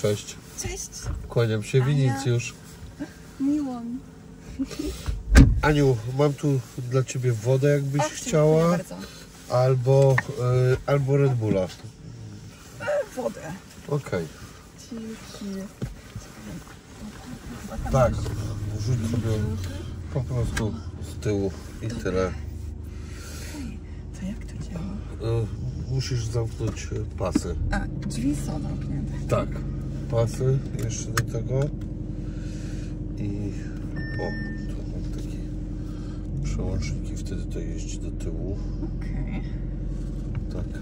cześć. Cześć. Kłaniam się, Winicjusz. Miło. Aniu, mam tu dla ciebie wodę, jakbyś chciała. Bardzo. Albo Red Bulla. Wodę. Okej. Dzięki. Tak, rzuć sobie po prostu z tyłu i tyle. To jak to działa? Musisz zamknąć pasy. A, drzwi są zamknięte. Tak, pasy jeszcze do tego. I tu mam takie przełączniki, wtedy to jeździ do tyłu. Okej. Tak.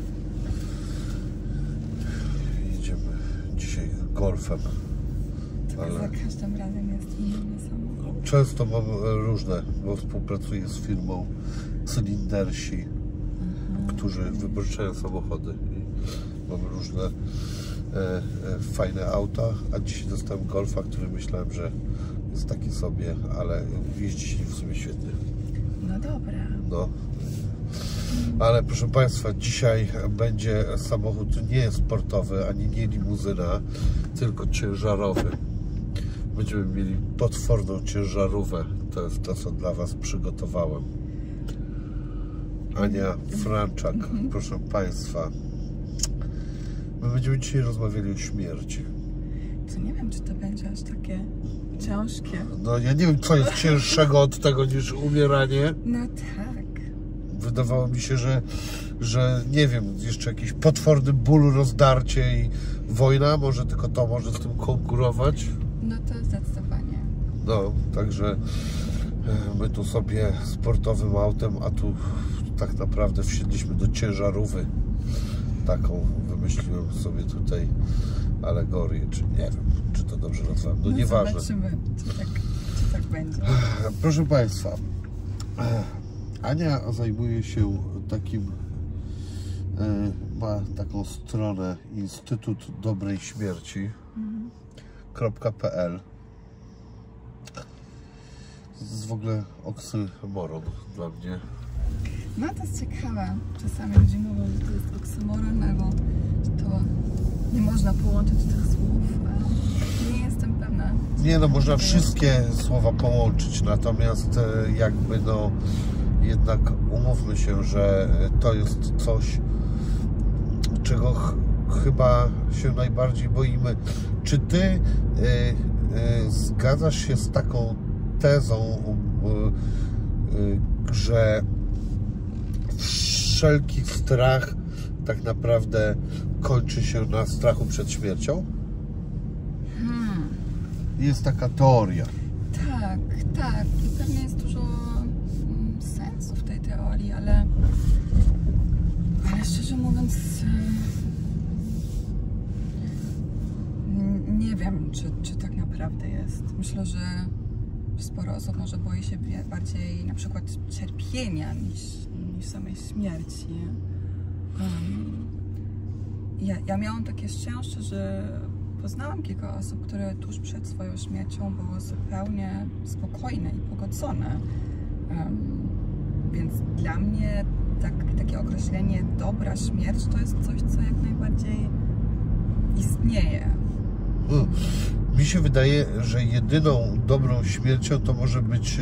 Jedziemy dzisiaj golfem. Ale za każdym razem jest inny samochód. Często mam różne, bo współpracuję z firmą Cylindersi, którzy wypożyczają samochody. I mam różne fajne auta, a dzisiaj dostałem golfa, który myślałem, że jest taki sobie, ale jeździ się w sumie świetnie. No dobra. No. Ale proszę Państwa, dzisiaj będzie samochód nie sportowy, ani nie limuzyna, tylko ciężarowy. Będziemy mieli potworną ciężarówkę. To jest to, co dla Was przygotowałem. Ania Franczak, proszę Państwa. My będziemy dzisiaj rozmawiali o śmierci. To nie wiem, czy to będzie aż takie ciężkie. No ja nie wiem, co jest cięższego od tego niż umieranie. No tak. Wydawało mi się, że nie wiem, jeszcze jakiś potworny ból, rozdarcie i wojna, może tylko to może z tym konkurować. No to zdecydowanie. No, także my tu sobie sportowym autem, a tu tak naprawdę wsiedliśmy do ciężarówki. Taką wymyśliłem sobie tutaj alegorię, czy nie wiem, czy to dobrze nazwałem, no nieważne. Zobaczymy, czy tak będzie. Proszę Państwa, Ania zajmuje się takim, ma taką stronę Instytut Dobrej Śmierci.pl. To jest w ogóle oksymoron dla mnie. No to jest ciekawe. Czasami ludzie mówią, że to jest oksymoron, albo to nie można połączyć tych słów. Nie jestem pewna. Nie no, można wszystkie słowa połączyć, natomiast jakby no jednak umówmy się, że to jest coś, czego chyba się najbardziej boimy. Czy Ty zgadzasz się z taką tezą, że wszelki strach tak naprawdę kończy się na strachu przed śmiercią? Jest taka teoria. Tak, tak. I pewnie jest dużo sensu w tej teorii, ale szczerze mówiąc nie wiem, czy tak naprawdę jest. Myślę, że sporo osób może boi się bardziej na przykład cierpienia niż samej śmierci. Ja miałam takie szczęście, że poznałam kilka osób, które tuż przed swoją śmiercią były zupełnie spokojne i pogodzone. Więc dla mnie takie określenie dobra śmierć to jest coś, co jak najbardziej istnieje. Mi się wydaje, że jedyną dobrą śmiercią to może być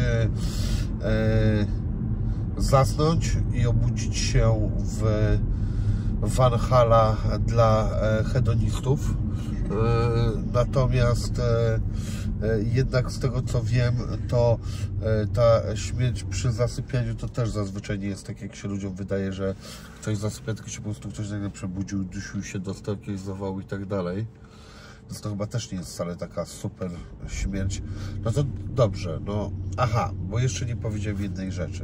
zasnąć i obudzić się w Valhalla dla hedonistów. Natomiast jednak z tego co wiem, to ta śmierć przy zasypianiu to też zazwyczaj nie jest tak, jak się ludziom wydaje, że ktoś zasypia, tylko się po prostu ktoś nagle przebudził, dusił się, dostał jakiegoś zawału i tak dalej. Więc to chyba też nie jest wcale taka super śmierć. No to dobrze, no aha, bo jeszcze nie powiedziałem jednej rzeczy.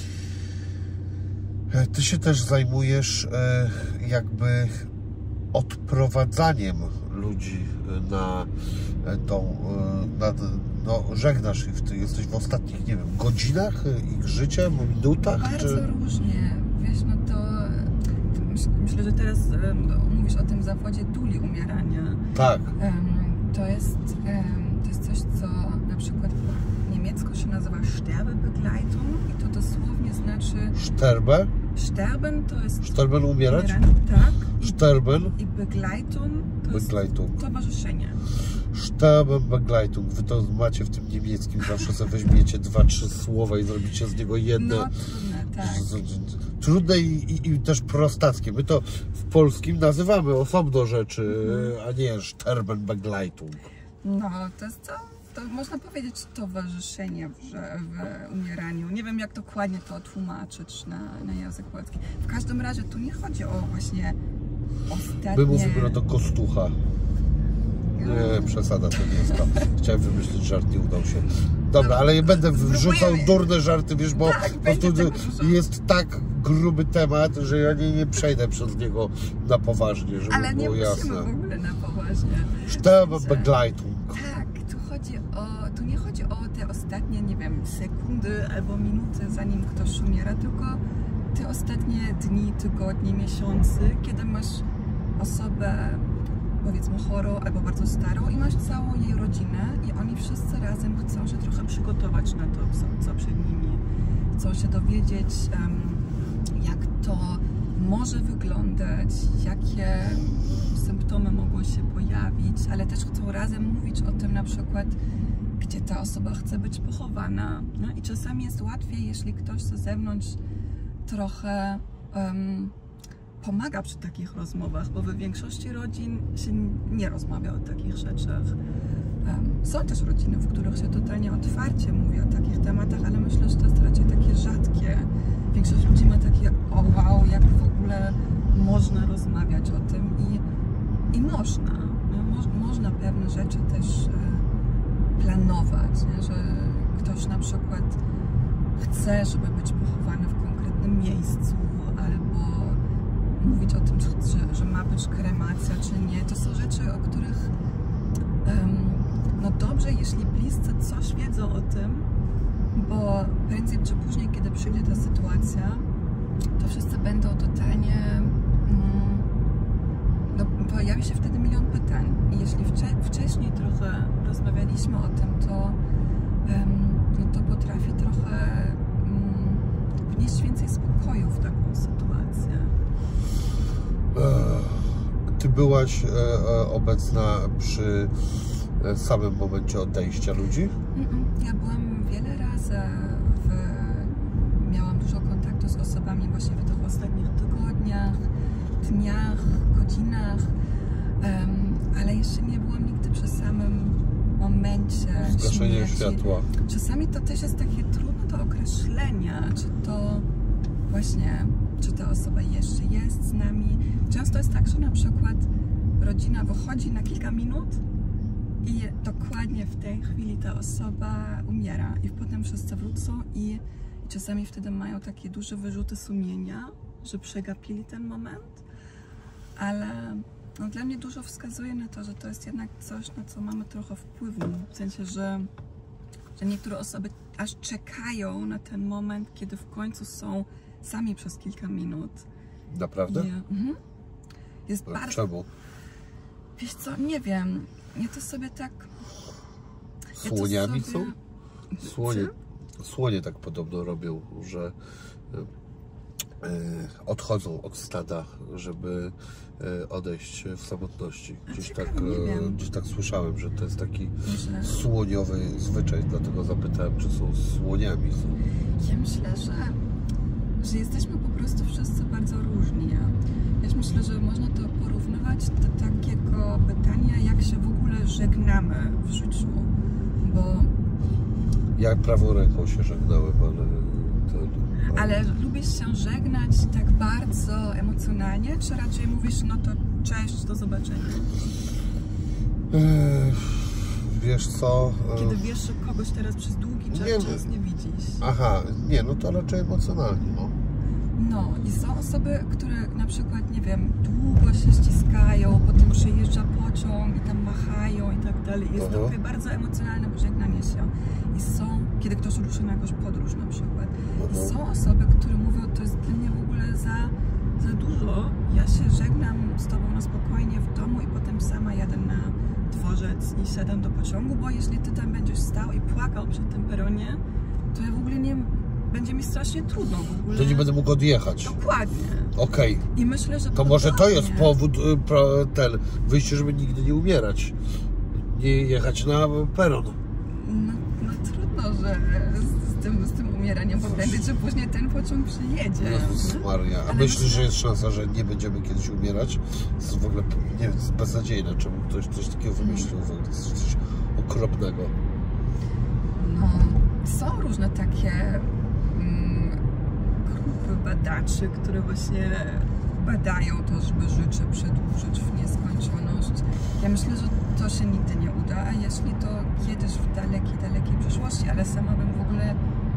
Ty się też zajmujesz jakby odprowadzaniem ludzi na tą, no żegnasz ich, ty jesteś w ostatnich, nie wiem, godzinach ich życia, minutach? Bardzo różnie, wiesz, no to myślę, że teraz mówisz o tym zawodzie duli umierania. Tak. To jest coś, co na przykład po niemiecku się nazywa Sterbebegleitung i to dosłownie znaczy... Sterbe? Sterben to jest... Sterben umierać? Tak. Sterben. I Begleitung to jest towarzyszenie. Sterben, Begleitung. Wy to macie w tym niemieckim, zawsze sobie weźmiecie 2-3 słowa i zrobicie z niego jedno. No trudne, tak. Trudne i też prostackie. My to w polskim nazywamy osobno rzeczy, a nie Sterben, Begleitung. No, to jest to można powiedzieć towarzyszenie w umieraniu. Nie wiem, jak dokładnie to tłumaczyć na język polski. W każdym razie tu nie chodzi o właśnie ostatnie... My mówimy to kostucha. Nie, przesada to nie jest to. Chciałem wymyślić żart, nie udał się. Dobra, ale nie będę wrzucał durne żarty, wiesz, bo tak, jest tak gruby temat, że ja nie przejdę przez niego na poważnie, żeby ale było jasne. Ale nie musimy w ogóle na poważnie. Sterben, Begleitung. Tak, tu nie chodzi o te ostatnie, nie wiem, sekundy albo minuty, zanim ktoś umiera, tylko te ostatnie dni, tygodnie, miesiące, kiedy masz osobę, powiedzmy, chorą albo bardzo starą i masz całą jej rodzinę i oni wszyscy razem chcą się trochę przygotować na to, co przed nimi. Chcą się dowiedzieć, jak to może wyglądać, jakie symptomy mogą się pojawić, ale też chcą razem mówić o tym, na przykład, gdzie ta osoba chce być pochowana. No i czasami jest łatwiej, jeśli ktoś z zewnątrz trochę pomaga przy takich rozmowach, bo w większości rodzin się nie rozmawia o takich rzeczach. Są też rodziny, w których się totalnie otwarcie mówi o takich tematach, ale myślę, że to jest raczej takie rzadkie. Większość ludzi ma takie, o wow, jak w ogóle można rozmawiać o tym i można. Można pewne rzeczy też planować, nie? Że ktoś na przykład chce, żeby być pochowany w konkretnym miejscu, albo mówić o tym, że ma być kremacja, czy nie. To są rzeczy, o których no dobrze, jeśli bliscy coś wiedzą o tym, bo prędzej czy później, kiedy przyjdzie ta sytuacja, to wszyscy będą totalnie... No, pojawi się wtedy milion pytań. I jeśli wcześniej trochę rozmawialiśmy o tym, no to potrafi trochę wnieść więcej spokoju w taką sytuację. Ty byłaś obecna przy samym momencie odejścia ludzi? Ja byłam wiele razy, miałam dużo kontaktu z osobami właśnie w tych ostatnich tygodniach, dniach, godzinach, ale jeszcze nie byłam nigdy przy samym momencie zgaszenia światła. Czasami to też jest takie trudne do określenia, czy ta osoba jeszcze jest z nami. Często jest tak, że na przykład rodzina wychodzi na kilka minut i dokładnie w tej chwili ta osoba umiera i potem wszyscy wrócą i czasami wtedy mają takie duże wyrzuty sumienia, że przegapili ten moment, ale no, dla mnie dużo wskazuje na to, że to jest jednak coś, na co mamy trochę wpływu, w sensie, że niektóre osoby aż czekają na ten moment, kiedy w końcu są sami przez kilka minut. Naprawdę? Jest bardzo... Czemu? Wiesz co, nie wiem. Ja to sobie tak... Słoniami są? Słonie tak podobno robią, że odchodzą od stada, żeby odejść w samotności. Gdzieś tak słyszałem, że to jest taki słoniowy zwyczaj, dlatego zapytałem, czy są słoniami. Ja myślę, że jesteśmy po prostu wszyscy bardzo różni. Ja myślę, że można to porównywać do takiego pytania, jak się w ogóle żegnamy w życiu, bo... Ja prawą ręką się żegnałem, Ale lubisz się żegnać tak bardzo emocjonalnie, czy raczej mówisz, no to cześć, do zobaczenia? Wiesz co? Kiedy wiesz, że kogoś teraz przez długi czas nie widzisz. Aha, nie, no to raczej emocjonalnie, no. No i są osoby, które na przykład, nie wiem, długo się ściskają, potem przyjeżdża pociąg i tam machają i tak dalej. Jest to takie bardzo emocjonalne pożegnanie się. I są, kiedy ktoś ruszy na jakąś podróż na przykład. I są osoby, które mówią, to jest dla mnie w ogóle za dużo. Ja się żegnam z tobą na spokojnie w domu i potem sama jadę na dworzec i siadam do pociągu, bo jeśli ty tam będziesz stał i płakał przy tym peronie, to ja w ogóle nie będzie mi strasznie trudno w ogóle. To nie będę mógł odjechać. Dokładnie. Okej. I myślę, że To może to jest powód, wyjście, żeby nigdy nie umierać. Nie jechać na peron. No trudno, że z tym umieraniem poprędzić, że później ten pociąg przyjedzie. Jezus Maria. A myślisz, że jest szansa, że nie będziemy kiedyś umierać? To jest w ogóle, nie wiem, beznadziejne, czemu ktoś coś takiego wymyślił. W ogóle to jest coś okropnego. No, są różne takie grupy badaczy, które właśnie badają to, żeby życie przedłużyć w nieskończoność. Ja myślę, że to się nigdy nie uda, a jeśli to kiedyś w dalekiej przyszłości, ale sama bym w ogóle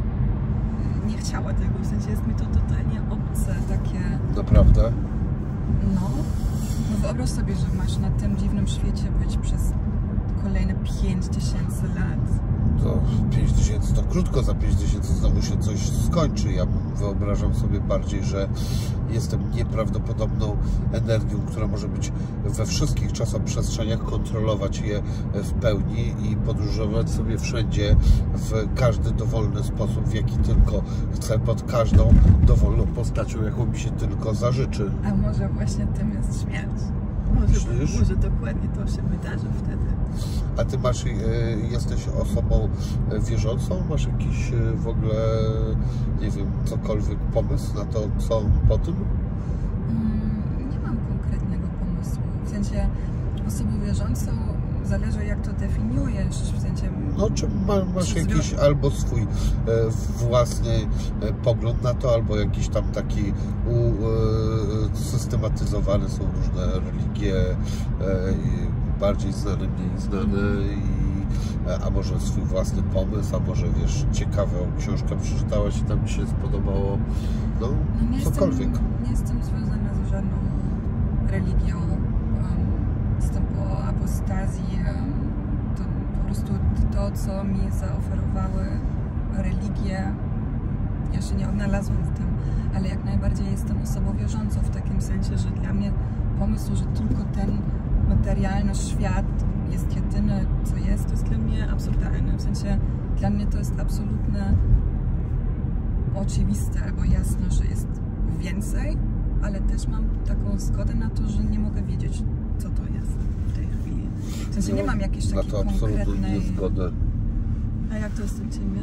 nie chciała tego, w sensie jest mi to totalnie obce, takie... Naprawdę? No wyobraź sobie, że masz na tym dziwnym świecie być przez kolejne 5000 lat. To 5000 to krótko, za 5000 znowu się coś skończy. Ja wyobrażam sobie bardziej, że jestem nieprawdopodobną energią, która może być we wszystkich czasoprzestrzeniach, kontrolować je w pełni i podróżować sobie wszędzie w każdy dowolny sposób, w jaki tylko chcę, pod każdą dowolną postacią, jaką mi się tylko zażyczy. A może właśnie tym jest śmierć? Może dokładnie to się wydarzy wtedy. A ty jesteś osobą wierzącą? Masz jakiś w ogóle, nie wiem, cokolwiek pomysł na to, co po tym? Nie mam konkretnego pomysłu. W sensie osobą wierzącą zależy, jak to definiujesz. W sensie... No, czy masz jakiś albo swój własny pogląd na to, albo jakiś tam taki systematyzowany, są różne religie, bardziej znane, mniej znane, a może swój własny pomysł, a może wiesz, ciekawą książkę przeczytałaś i tam mi się spodobało, no cokolwiek. Nie jestem związana z żadną religią, jestem po apostazji, to po prostu to, co mi zaoferowały religie, ja się nie odnalazłam w tym, ale jak najbardziej jestem osobą wierzącą w takim sensie, że dla mnie pomysł, że tylko ten materialny świat jest jedyne, co jest, to jest dla mnie absurdalne. W sensie dla mnie to jest absolutnie oczywiste albo jasne, że jest więcej, ale też mam taką zgodę na to, że nie mogę wiedzieć, co to jest w tej chwili. W sensie nie mam jakiejś takiej konkretnej... Na to absolutnie nie zgodę. A jak to jest u Ciebie?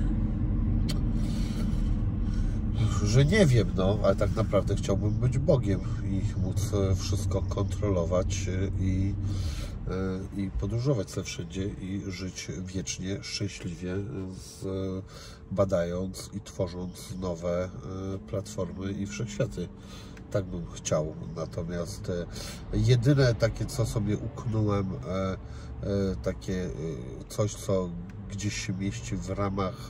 Że nie wiem, no, ale tak naprawdę chciałbym być Bogiem i móc wszystko kontrolować i podróżować sobie wszędzie i żyć wiecznie, szczęśliwie, badając i tworząc nowe platformy i wszechświaty. Tak bym chciał. Natomiast jedyne takie, co sobie uknąłem, takie coś, co gdzieś się mieści w ramach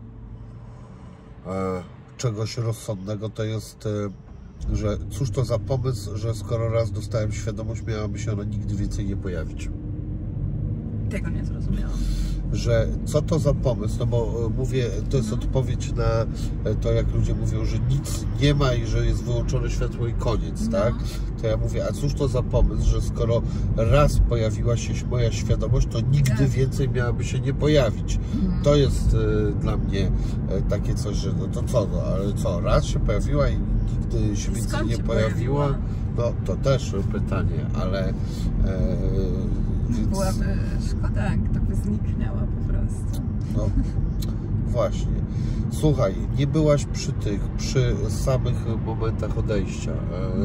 czegoś rozsądnego, to jest, że cóż to za pomysł, że skoro raz dostałem świadomość, miałaby się ona nigdy więcej nie pojawić. Tego nie zrozumiałam. Że co to za pomysł, no bo mówię, to jest odpowiedź na to, jak ludzie mówią, że nic nie ma i że jest wyłączone światło i koniec, tak? To ja mówię, a cóż to za pomysł, że skoro raz pojawiła się moja świadomość, to nigdy więcej miałaby się nie pojawić. To jest dla mnie takie coś, że no to co, no, ale co, raz się pojawiła i nigdy się więcej nie pojawiła? No to też pytanie, ale więc... Byłaby szkoda, gdyby zniknęła po prostu. No właśnie. Słuchaj, nie byłaś przy samych momentach odejścia.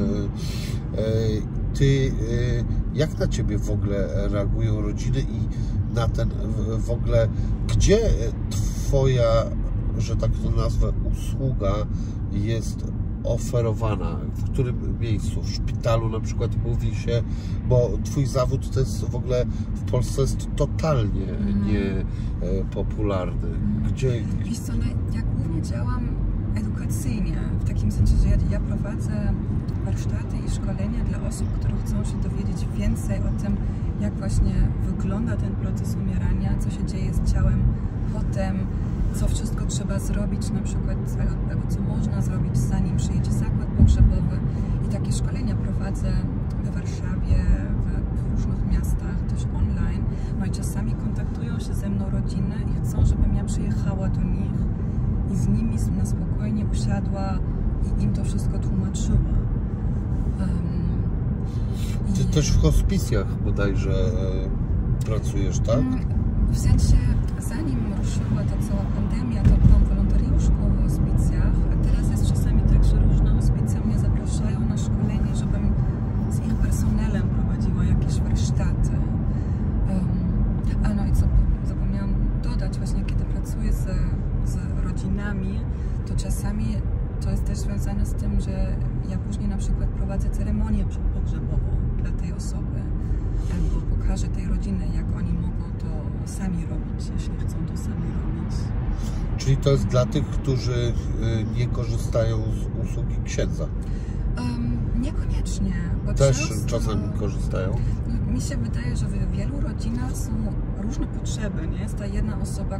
Jak na Ciebie w ogóle reagują rodziny i na ten w ogóle, gdzie Twoja, że tak to nazwę, usługa jest oferowana, w którym miejscu? W szpitalu na przykład mówi się, bo Twój zawód to jest w ogóle w Polsce jest totalnie niepopularny. Gdzie? Wiesz co, ja głównie działam edukacyjnie, w takim sensie, że ja prowadzę warsztaty i szkolenia dla osób, które chcą się dowiedzieć więcej o tym, jak właśnie wygląda ten proces umierania, co się dzieje z ciałem potem, co wszystko trzeba zrobić, na przykład, albo co można zrobić, zanim przyjedzie zakład pogrzebowy. I takie szkolenia prowadzę we Warszawie, w różnych miastach, też online. No i czasami kontaktują się ze mną rodziny i chcą, żebym ja przyjechała do nich i z nimi na spokojnie usiadła i im to wszystko tłumaczyła. Ty też w hospicjach bodajże pracujesz, tak? W sensie, zanim ruszyła ta cała pandemia, to byłam wolontariuszką w hospicjach, a teraz jest czasami tak, że różne hospicje mnie zapraszają na szkolenie, żebym z ich personelem prowadziła jakieś warsztaty. No i co zapomniałam dodać, właśnie kiedy pracuję z rodzinami, to czasami to jest też związane z tym, że ja później na przykład prowadzę ceremonię pogrzebową dla tej osoby, albo pokażę tej rodziny, jak oni mogą to sami robić, jeśli chcą to sami robić. Czyli to jest dla tych, którzy nie korzystają z usługi księdza? Niekoniecznie. Bo też często, czasami korzystają? Mi się wydaje, że w wielu rodzinach są różne potrzeby. Nie? Jest ta jedna osoba,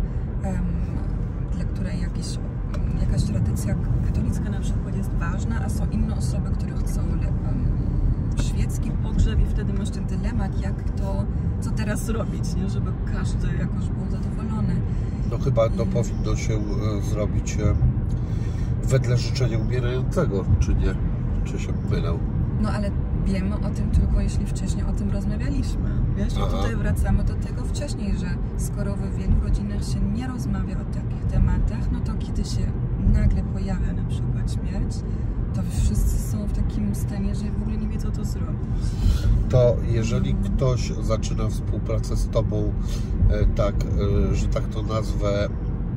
dla której jakaś tradycja katolicka na przykład jest ważna, a są inne osoby, które chcą świecki pogrzeb i wtedy masz ten dylemat, co teraz robić, nie? Żeby każdy jakoś był zadowolony. No chyba to powinno się zrobić wedle życzenia umierającego, czy nie? Czy się mylę? No ale wiemy o tym tylko, jeśli wcześniej o tym rozmawialiśmy. Wiesz, i tutaj wracamy do tego wcześniej, że skoro w wielu rodzinach się nie rozmawia o takich tematach, no to kiedy się nagle pojawia na przykład śmierć, to wszyscy są w takim stanie, że w ogóle nie wiedzą, co zrobić. To jeżeli ktoś zaczyna współpracę z Tobą, tak, że tak to nazwę,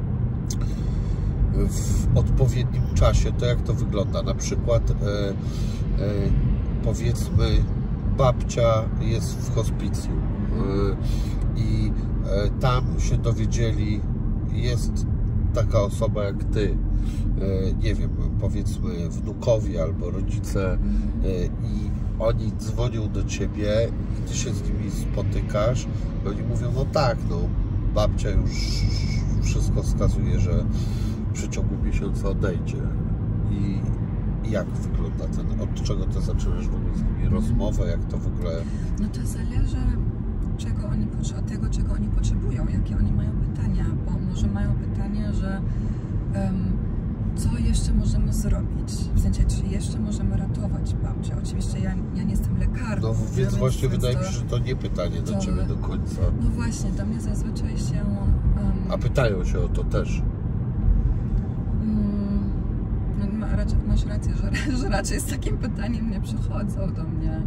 w odpowiednim czasie, to jak to wygląda? Na przykład powiedzmy babcia jest w hospicjum i tam się dowiedzieli, jest taka osoba jak Ty, nie wiem, powiedzmy wnukowie albo rodzice i oni dzwonią do Ciebie i Ty się z nimi spotykasz i oni mówią, no tak, no babcia już wszystko wskazuje, że w przeciągu miesiąca odejdzie. I jak wygląda od czego Ty zaczynasz w ogóle z nimi rozmowę, jak to w ogóle... No to zależy od tego, czego oni potrzebują, jakie oni mają pytania, bo może mają pytania, że co jeszcze możemy zrobić, w sensie, czy jeszcze możemy ratować babcię. Oczywiście ja nie jestem lekarzem. No więc właśnie wydaje mi się, że to nie pytanie do Ciebie do końca. No właśnie, do mnie zazwyczaj się... A pytają się o to też. No, masz rację, że raczej z takim pytaniem nie przychodzą do mnie.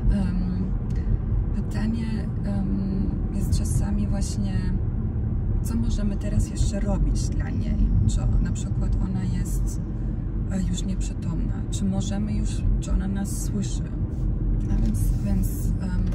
Pytanie jest czasami właśnie, co możemy teraz jeszcze robić dla niej? Czy na przykład ona jest już nieprzytomna? Czy możemy już, czy ona nas słyszy? A więc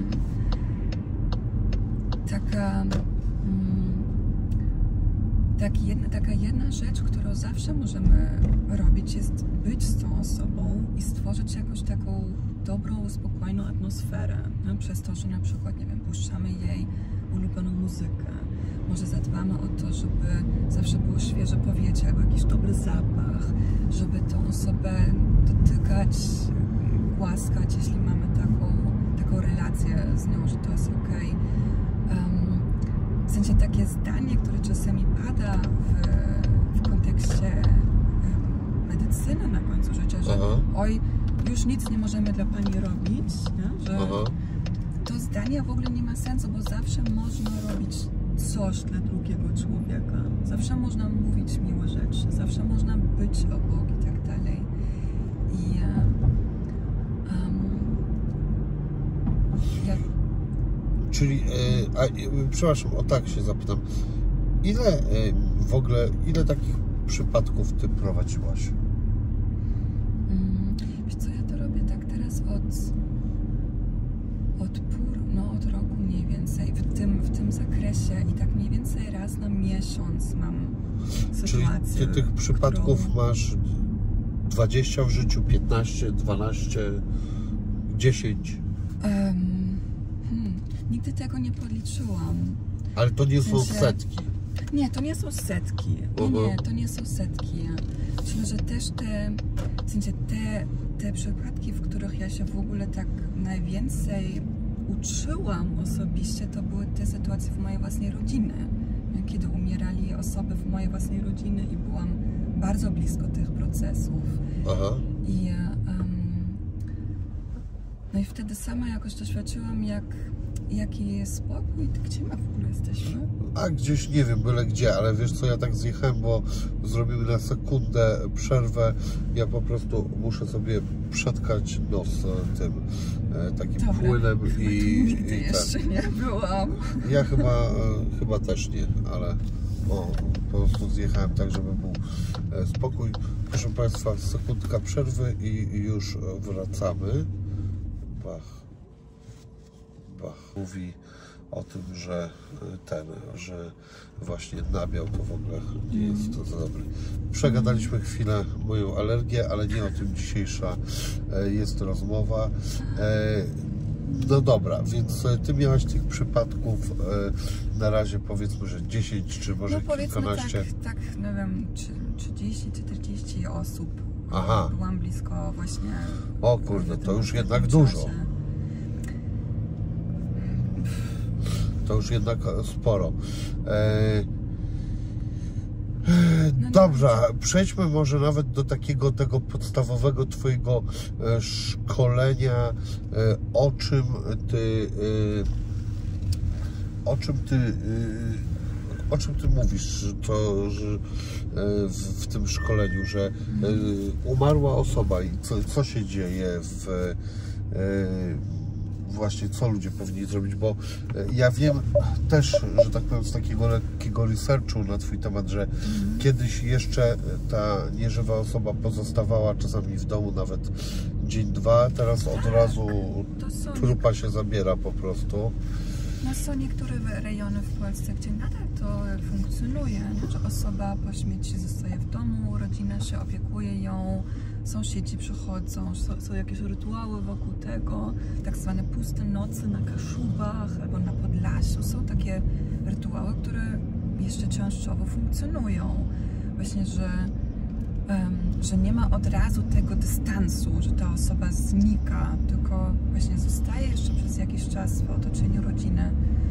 taka jedna rzecz, którą zawsze możemy robić, jest być z tą osobą i stworzyć jakąś taką dobrą, spokojną atmosferę. No, przez to, że na przykład, nie wiem, puszczamy jej ulubioną muzykę. Może zadbamy o to, żeby zawsze było świeże powietrze albo jakiś dobry zapach, żeby tą osobę dotykać, głaskać, jeśli mamy taką relację z nią, że to jest okej. W sensie takie zdanie, które czasami pada w kontekście medycyny na końcu życia, że oj, już nic nie możemy dla pani robić, nie? Że to zdanie w ogóle nie ma sensu, bo zawsze można robić coś dla drugiego człowieka. Zawsze można mówić miłe rzeczy, zawsze można być obok i tak dalej. Czyli, przepraszam, o tak się zapytam, ile takich przypadków Ty prowadziłaś? Wiesz co, ja to robię tak teraz od roku mniej więcej, w tym zakresie i tak mniej więcej raz na miesiąc mam sytuację. Czyli Ty tych przypadków masz 20 w życiu, 15, 12, 10? Nigdy tego nie podliczyłam. Ale to nie są setki. Nie, to nie są setki. Nie, to nie są setki. Myślę, że też w sensie te przypadki, w których ja się w ogóle tak najwięcej uczyłam osobiście, to były te sytuacje w mojej własnej rodzinie. kiedy umierali osoby w mojej własnej rodzinie i byłam bardzo blisko tych procesów. Aha. No i wtedy sama jakoś doświadczyłam, jaki jest spokój. Gdzie my w ogóle jesteśmy? A gdzieś, nie wiem, byle gdzie, ale wiesz co, ja tak zjechałem, bo zrobimy na sekundę przerwę. Ja po prostu muszę sobie przetkać nos tym takim płynem Nigdy jeszcze nie byłam. Ja chyba też nie, ale po prostu zjechałem tak, żeby był spokój. Proszę Państwa, sekundka przerwy i już wracamy. Bach. Mówi o tym, że że właśnie nabiał to w ogóle nie jest to za dobry. Przegadaliśmy chwilę moją alergię, ale nie o tym dzisiejsza jest rozmowa. No dobra, więc Ty miałaś tych przypadków na razie powiedzmy, że 10 czy może kilkanaście. Tak, nie wiem, 30-40 osób. Aha. Byłam blisko właśnie. O kurde, to już jednak dużo. To już jednak sporo. Dobrze, przejdźmy może nawet do tego podstawowego Twojego szkolenia, o czym Ty mówisz, że w tym szkoleniu, że umarła osoba i co się dzieje właśnie, co ludzie powinni zrobić, bo ja wiem też, że tak powiem, z takiego lekkiego researchu na Twój temat, że kiedyś jeszcze ta nieżywa osoba pozostawała czasami w domu nawet dzień, dwa, teraz od razu trupa się zabiera po prostu. No są niektóre rejony w Polsce, gdzie nadal to funkcjonuje, że osoba po śmierci zostaje w domu, rodzina się opiekuje ją, sąsiedzi przychodzą, są jakieś rytuały wokół tego, tak zwane puste noce na Kaszubach albo na Podlasiu. Są takie rytuały, które jeszcze częściowo funkcjonują. Właśnie, że nie ma od razu tego dystansu, że ta osoba znika, tylko właśnie zostaje jeszcze przez jakiś czas w otoczeniu rodziny.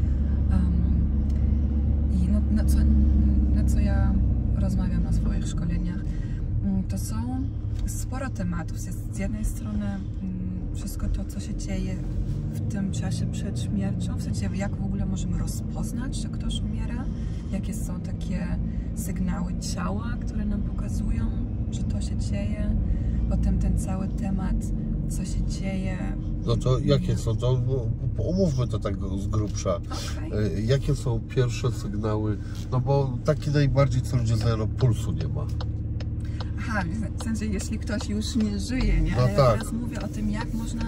I na co ja rozmawiam na swoich szkoleniach, to są sporo tematów. Jest z jednej strony wszystko to, co się dzieje w tym czasie przed śmiercią, w sensie jak w ogóle możemy rozpoznać, że ktoś umiera, jakie są takie sygnały ciała, które nam pokazują, że to się dzieje. Potem ten cały temat, co się dzieje. No to jakie są to? Omówmy to tak z grubsza. Okay. Jakie są pierwsze sygnały? No bo taki najbardziej, co ludzie znają, no pulsu nie ma. Aha, w sensie jeśli ktoś już nie żyje, nie? No ale tak. Ja teraz mówię o tym, jak można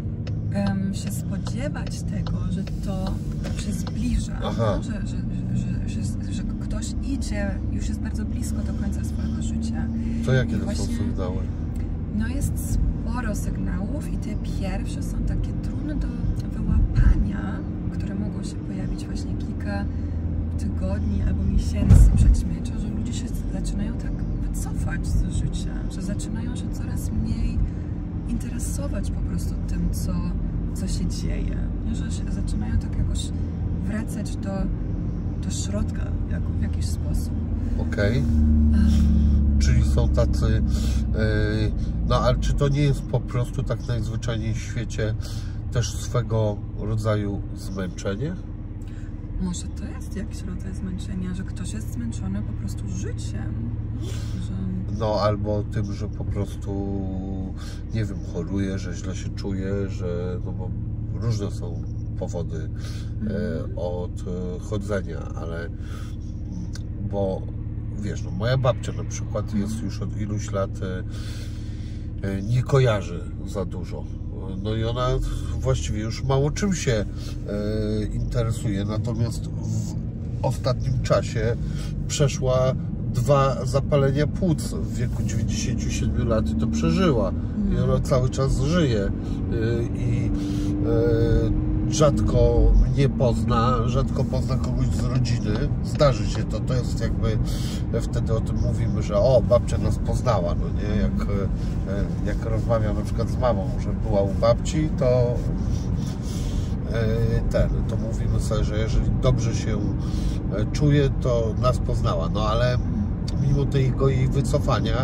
się spodziewać tego, że to się zbliża, no? że ktoś idzie, już jest bardzo blisko do końca swojego życia. To jakie to są sygnały? No jest sporo sygnałów i te pierwsze są takie trudne do wyłapania, które mogą się pojawić właśnie kilka tygodni albo miesięcy przed śmiercią, że ludzie się zaczynają tak wycofać z życia, że zaczynają się coraz mniej interesować po prostu tym, co się dzieje, że się zaczynają tak jakoś wracać do środka w jakiś sposób. Okej. Czyli są tacy, no ale czy to nie jest po prostu tak najzwyczajniej w świecie też swego rodzaju zmęczenie? Może to jest jakiś rodzaj zmęczenia, że ktoś jest zmęczony po prostu życiem. No albo tym, że po prostu, nie wiem, choruje, że źle się czuje, że no bo różne są powody odchodzenia, ale bo wiesz, no moja babcia na przykład jest już od iluś lat nie kojarzy za dużo. No i ona właściwie już mało czym się interesuje, natomiast w ostatnim czasie przeszła 2 zapalenia płuc w wieku 97 lat i to przeżyła. I ona cały czas żyje i rzadko mnie pozna, rzadko pozna kogoś z rodziny. Zdarzy się to, to jest jakby, wtedy o tym mówimy, że o, babcia nas poznała, no nie? Jak rozmawiam na przykład z mamą, że była u babci, to mówimy sobie, że jeżeli dobrze się czuje, to nas poznała. No ale mimo tego jej wycofania,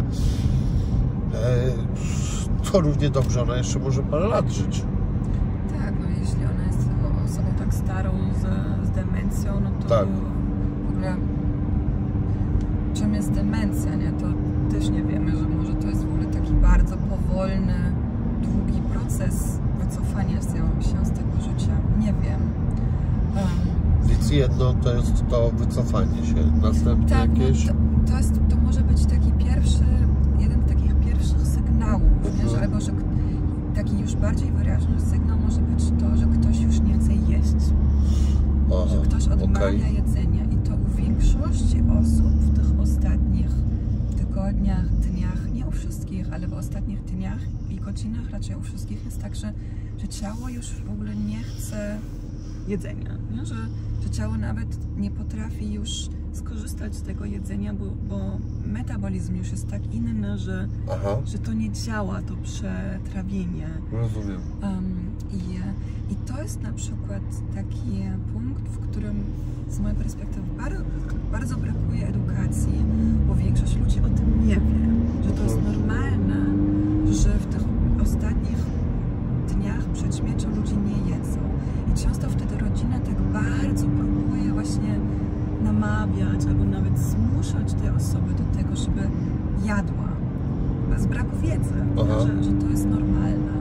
to równie dobrze ona jeszcze może parę lat żyć. Tak, no jeśli ona jest osobą tak starą z demencją, no to tak. W ogóle czym jest demencja, nie? To też nie wiemy, że może to jest w ogóle taki bardzo powolny, długi proces wycofania się z tego życia. Nie wiem. Więc jedno to jest to wycofanie się, następnie tak, jakieś... To może być taki jeden z takich pierwszych sygnałów, nie? Że, albo że taki już bardziej wyraźny sygnał może być to, że ktoś już nie chce jeść. Aha, że ktoś odmawia jedzenia i to u większości osób w tych ostatnich tygodniach, dniach, nie u wszystkich, ale w ostatnich dniach i godzinach raczej u wszystkich jest tak, że ciało już w ogóle nie chce jedzenia, nie? Że ciało nawet nie potrafi już skorzystać z tego jedzenia, bo metabolizm już jest tak inny, że to nie działa, to przetrawienie. Rozumiem. I to jest na przykład taki punkt, w którym z mojej perspektywy bardzo brakuje edukacji, bo większość ludzi o tym nie wie, że to jest normalne, że w tych ostatnich dniach przed śmiercią ludzie nie jedzą. I często wtedy rodzina tak bardzo próbuje właśnie namawiać albo nawet zmuszać te osoby do tego, żeby jadła. Z braku wiedzy, że to jest normalne.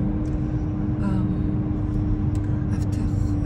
A w tych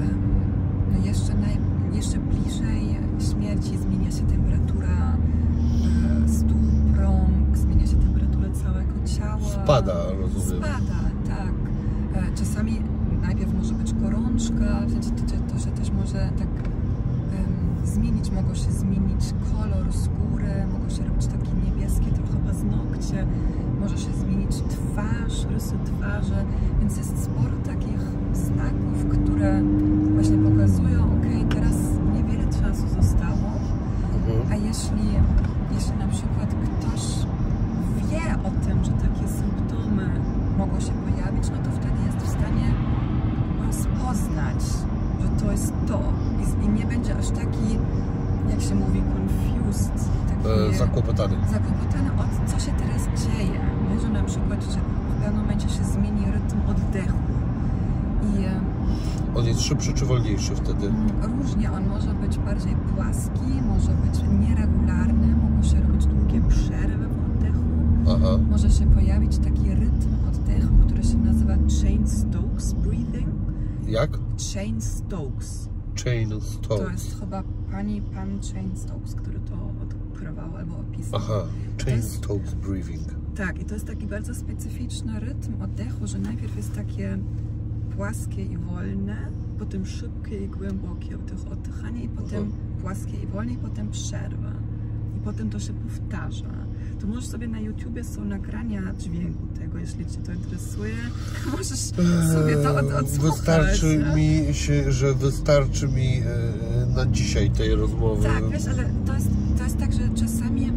jeszcze bliżej śmierci zmienia się temperatura stóp, rąk, zmienia się temperatura całego ciała. Spada, rozumiem. Spada, tak. Czasami najpierw może być gorączka, w sensie to się też może tak mogą się zmienić kolor skóry, mogą się robić takie niebieskie trochę paznokcie, może się zmienić twarz, rysy twarzy, więc jest sporo takich znaków, które właśnie pokazują, ok, teraz niewiele czasu zostało, a jeśli na przykład ktoś wie o tym, że takie symptomy mogą się pojawić, no to wtedy jest w stanie rozpoznać, że to jest to i nie będzie aż taki, jak się mówi, confused, taki zakłopotany o co się teraz dzieje, nie? Że na przykład że w pewnym momencie się zmieni rytm oddechu i on jest szybszy czy wolniejszy wtedy? Różnie, on może być bardziej płaski, może być nieregularny, mogą się robić długie przerwy w oddechu, może się pojawić taki rytm oddechu, który się nazywa Cheyne-Stokes breathing. Jak? Cheyne-Stokes. Cheyne-Stokes. To jest chyba pan Cheyne-Stokes, który to odkrywał albo opisał. Cheyne-Stokes breathing. Tak, i to jest taki bardzo specyficzny rytm oddechu, że najpierw jest takie płaskie i wolne, potem szybkie i głębokie oddychanie i potem płaskie i wolne i potem przerwa. I potem to się powtarza. To możesz sobie na YouTubie są nagrania dźwięku tego, jeśli Cię to interesuje. Możesz sobie to odsłuchać. Wystarczy mi na dzisiaj tej rozmowy. Tak, wiesz, ale to jest tak, że czasami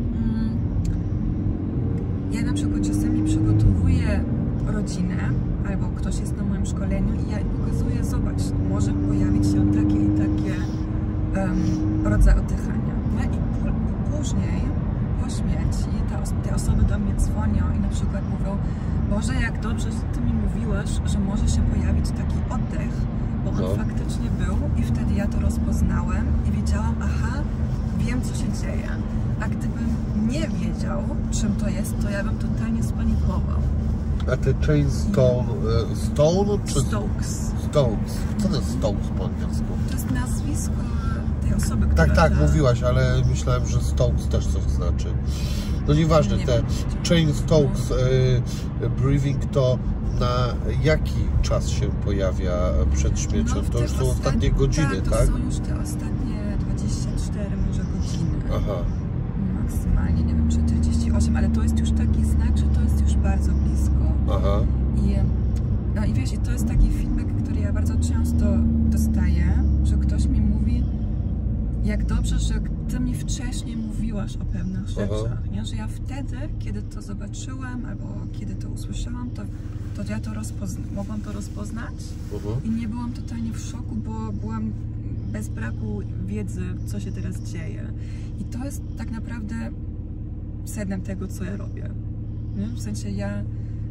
ja na przykład czasami przygotowuję rodzinę, albo ktoś jest na moim szkoleniu i ja im pokazuję, zobacz, może pojawić się takie i takie rodzaj oddychania. No i później, po śmierci, te osoby do mnie dzwonią i na przykład mówią, Boże, jak dobrze, że Ty mi mówiłaś, że może się pojawić taki oddech, bo on faktycznie był i wtedy ja to rozpoznałem i wiedziałam, aha, wiem, co się dzieje. A gdybym nie wiedział, czym to jest, to ja bym totalnie spanikował. A te Stone czy... Stokes. Stokes. Co to jest Stokes po angielsku? To jest nazwisko tej osoby, która... Tak, mówiłaś, ale myślałem, że Stokes też coś znaczy. No nieważne, te Cheyne-Stokes breathing to na jaki czas się pojawia przed śmiercią? No, to już są ostatnie godziny, tak? To są już te ostatnie 24 może godziny. Aha. Maksymalnie, nie wiem, 48, ale to jest już taki znak, że to jest już bardzo blisko. Aha. I wiesz, i to jest taki feedback, który ja bardzo często dostaję, że ktoś mi mówi, jak dobrze, że Ty mi wcześniej mówiłaś o pewnych rzeczach, nie? Że ja wtedy, kiedy to zobaczyłam albo kiedy to usłyszałam, to ja to mogłam to rozpoznać i nie byłam totalnie w szoku, bo byłam bez braku wiedzy, co się teraz dzieje. I to jest tak naprawdę sednem tego, co ja robię. Nie? W sensie ja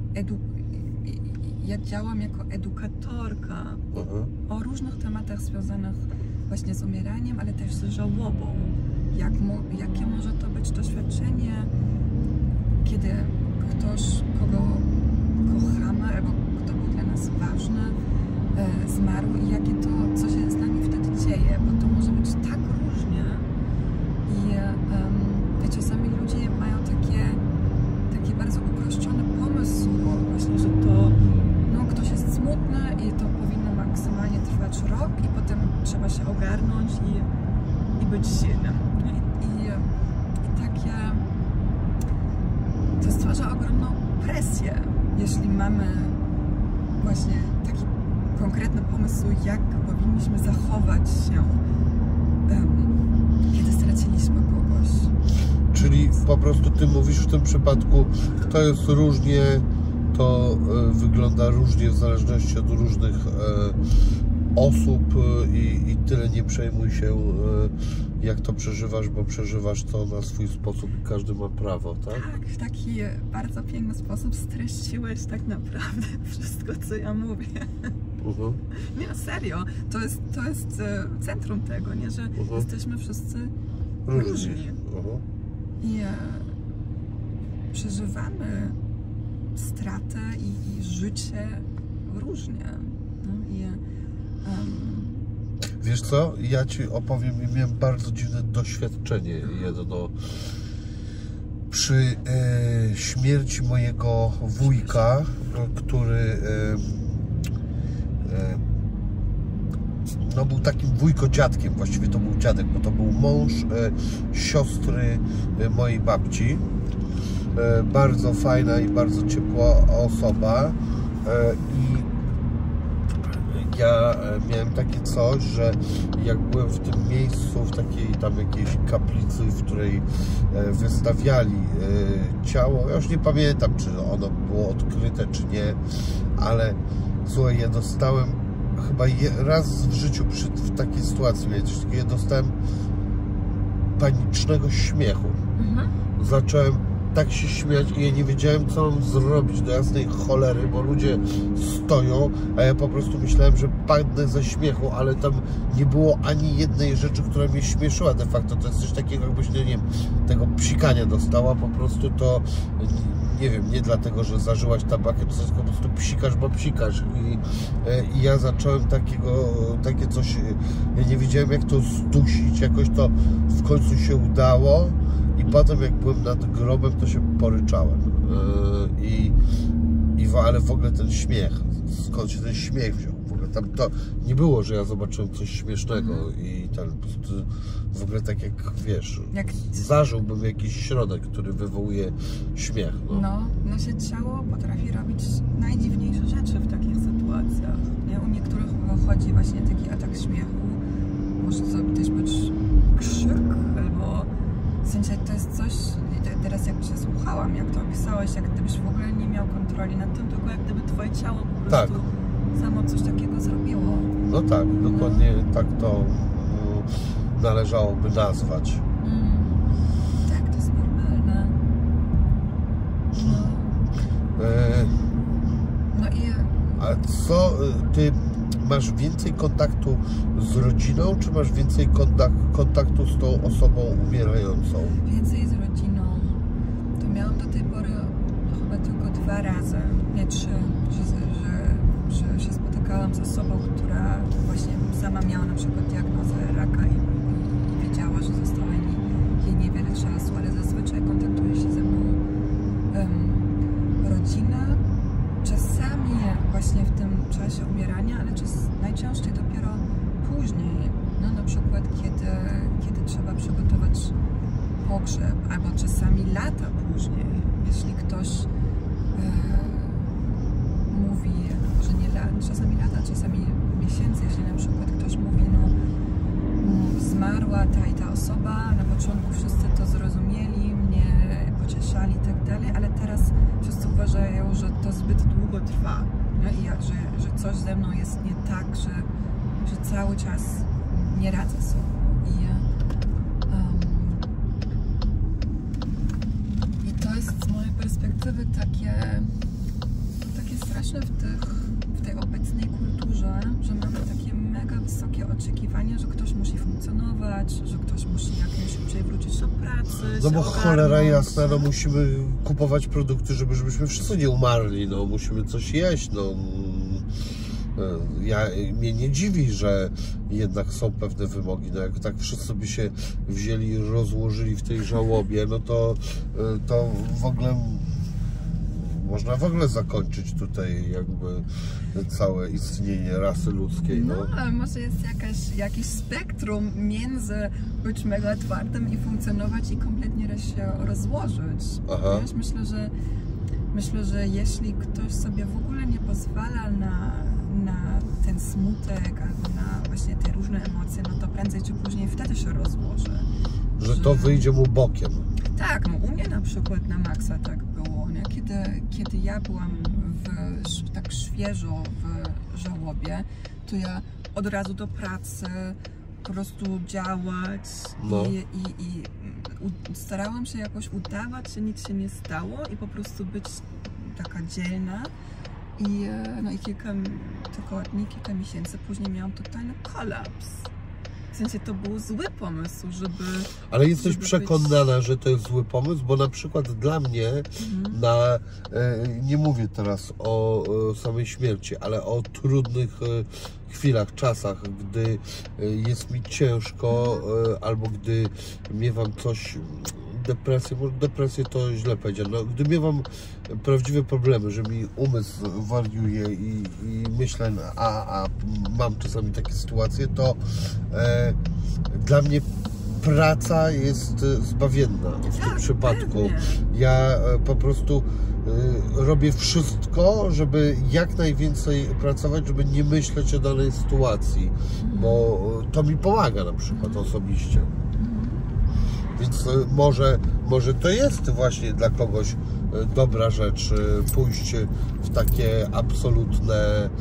działam jako edukatorka o różnych tematach związanych właśnie z umieraniem, ale też z żałobą. Jakie może to być doświadczenie, kiedy ktoś, kogo kochamy, albo kto był dla nas ważny, zmarł i co się z nami wtedy dzieje, bo to może być tak różnie. I czasami ludzie mają takie bardzo uproszczony pomysł, właśnie, że to ktoś jest smutny i to powinno maksymalnie trwać rok i potem trzeba się ogarnąć i być silnym. I takie to stwarza ogromną presję, jeśli mamy właśnie taki konkretny pomysł, jak powinniśmy zachować się, kiedy straciliśmy kogoś. Czyli po prostu ty mówisz w tym przypadku, to jest różnie, to wygląda różnie w zależności od różnych osób i tyle nie przejmuj się, jak to przeżywasz, bo przeżywasz to na swój sposób i każdy ma prawo, tak? Tak, w taki bardzo piękny sposób streściłeś tak naprawdę wszystko, co ja mówię. Nie, serio, to jest centrum tego, nie? Że jesteśmy wszyscy różni. I przeżywamy stratę i życie różnie. Wiesz co, ja ci opowiem, miałem bardzo dziwne doświadczenie jedno przy śmierci mojego wujka, który był takim wujko-dziadkiem, właściwie to był dziadek, bo to był mąż siostry mojej babci. Bardzo fajna i bardzo ciepła osoba i ja miałem takie coś, że jak byłem w tym miejscu, w takiej tam jakiejś kaplicy, w której wystawiali ciało, ja już nie pamiętam, czy ono było odkryte, czy nie, ale słuchaj, ja dostałem chyba raz w życiu w takiej sytuacji, ja dostałem panicznego śmiechu. Zacząłem tak się śmiać i ja nie wiedziałem, co mam zrobić do jasnej cholery, bo ludzie stoją, a ja po prostu myślałem, że padnę ze śmiechu, ale tam nie było ani jednej rzeczy, która mnie śmieszyła de facto. To jest coś takiego, jakbyś, nie wiem, tego psikania dostała, po prostu to, nie wiem, nie dlatego, że zażyłaś tabakę, to jest po prostu psikasz, bo psikasz. I ja zacząłem takie coś, ja nie wiedziałem, jak to zdusić, jakoś to w końcu się udało. I potem jak byłem nad grobem, to się poryczałem. Ale w ogóle ten śmiech, skąd się ten śmiech wziął? W ogóle tam to nie było, że ja zobaczyłem coś śmiesznego i ten po prostu w ogóle tak jak wiesz, zażyłbym jakiś środek, który wywołuje śmiech. Nasze ciało potrafi robić najdziwniejsze rzeczy w takich sytuacjach. Nie? U niektórych wychodzi właśnie taki atak śmiechu. Może to też być krzyk albo w sensie to jest coś, teraz jak się słuchałam, jak to opisałeś, jak gdybyś w ogóle nie miał kontroli nad tym, tylko jak gdyby twoje ciało po prostu samo coś takiego zrobiło. No tak, dokładnie tak to należałoby nazwać. Tak, to jest normalne. A co, ty masz więcej kontaktu z rodziną, czy masz więcej kontaktu z tą osobą umierającą? Więcej z rodziną. To miałam do tej pory chyba tylko 2 razy, nie 3, że się spotykałam z osobą, która właśnie sama miała na przykład diagnozę raka i wiedziała, że zostało jej niewiele czasu, ale zazwyczaj kontaktuje się ze mną rodzina. Czasami właśnie w tym czasie umierania, ale najczęściej dopiero później, na przykład kiedy trzeba przygotować pogrzeb, albo czasami lata później, jeśli ktoś mówi, że nie czasami lata, czasami miesięcy, jeśli na przykład ktoś mówi, zmarła ta osoba, na początku wszyscy to zrozumieli, mnie pocieszali i tak dalej, ale teraz wszyscy uważają, że to zbyt długo trwa, i że coś ze mną jest nie tak, że cały czas nie radzę sobie. I to jest z mojej perspektywy takie straszne w tej obecnej kulturze, że mamy takie mega wysokie oczekiwania, że ktoś musi funkcjonować, że ktoś musi jak najszybciej wrócić do pracy. No bo cholera jasna, no musimy kupować produkty, żebyśmy wszyscy nie umarli, no musimy coś jeść, no. Mnie nie dziwi, że jednak są pewne wymogi, no jak tak wszyscy by się wzięli i rozłożyli w tej żałobie, no to w ogóle można w ogóle zakończyć tutaj jakby całe istnienie rasy ludzkiej. No, ale może jest jakiś spektrum między być mega twardym i funkcjonować i kompletnie się rozłożyć. Aha. Wiesz, myślę, że jeśli ktoś sobie w ogóle nie pozwala na ten smutek albo na właśnie te różne emocje, no to prędzej czy później wtedy się rozłoży. Że to wyjdzie mu bokiem. Tak, no u mnie na przykład na maksa tak było, nie? Kiedy ja byłam tak świeżo w żałobie, to ja od razu do pracy, po prostu działać i starałam się jakoś udawać, że nic się nie stało i po prostu być taka dzielna. I kilka tygodni, kilka miesięcy później miałam totalny kolaps. W sensie to był zły pomysł, żeby... Ale jesteś przekonana, że to jest zły pomysł? Bo na przykład dla mnie, nie mówię teraz o samej śmierci, ale o trudnych chwilach, czasach, gdy jest mi ciężko, albo gdy miewam coś... Depresję to źle powiedziane. No, gdy miewam prawdziwe problemy, że mi umysł wariuje i myślę, a mam czasami takie sytuacje, to dla mnie praca jest zbawienna w tym przypadku. Pewnie. Ja po prostu robię wszystko, żeby jak najwięcej pracować, żeby nie myśleć o danej sytuacji, bo to mi pomaga na przykład osobiście. Więc może to jest właśnie dla kogoś dobra rzecz pójść w takie absolutne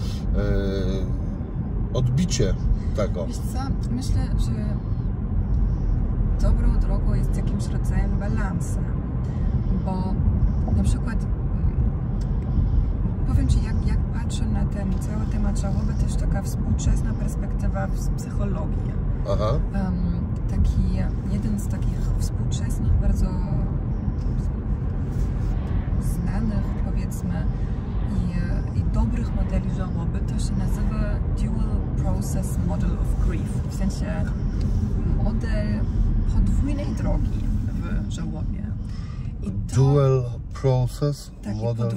odbicie tego. Wiesz co, myślę, że dobrą drogą jest jakimś rodzajem balansem, bo na przykład powiem Ci, jak patrzę na ten cały temat żałoby, to jest taka współczesna perspektywa z psychologii. Aha. Jeden z takich współczesnych, bardzo znanych, powiedzmy, i dobrych modeli żałoby, to się nazywa Dual Process Model of Grief. W sensie model podwójnej drogi w żałobie. Dual Process Model?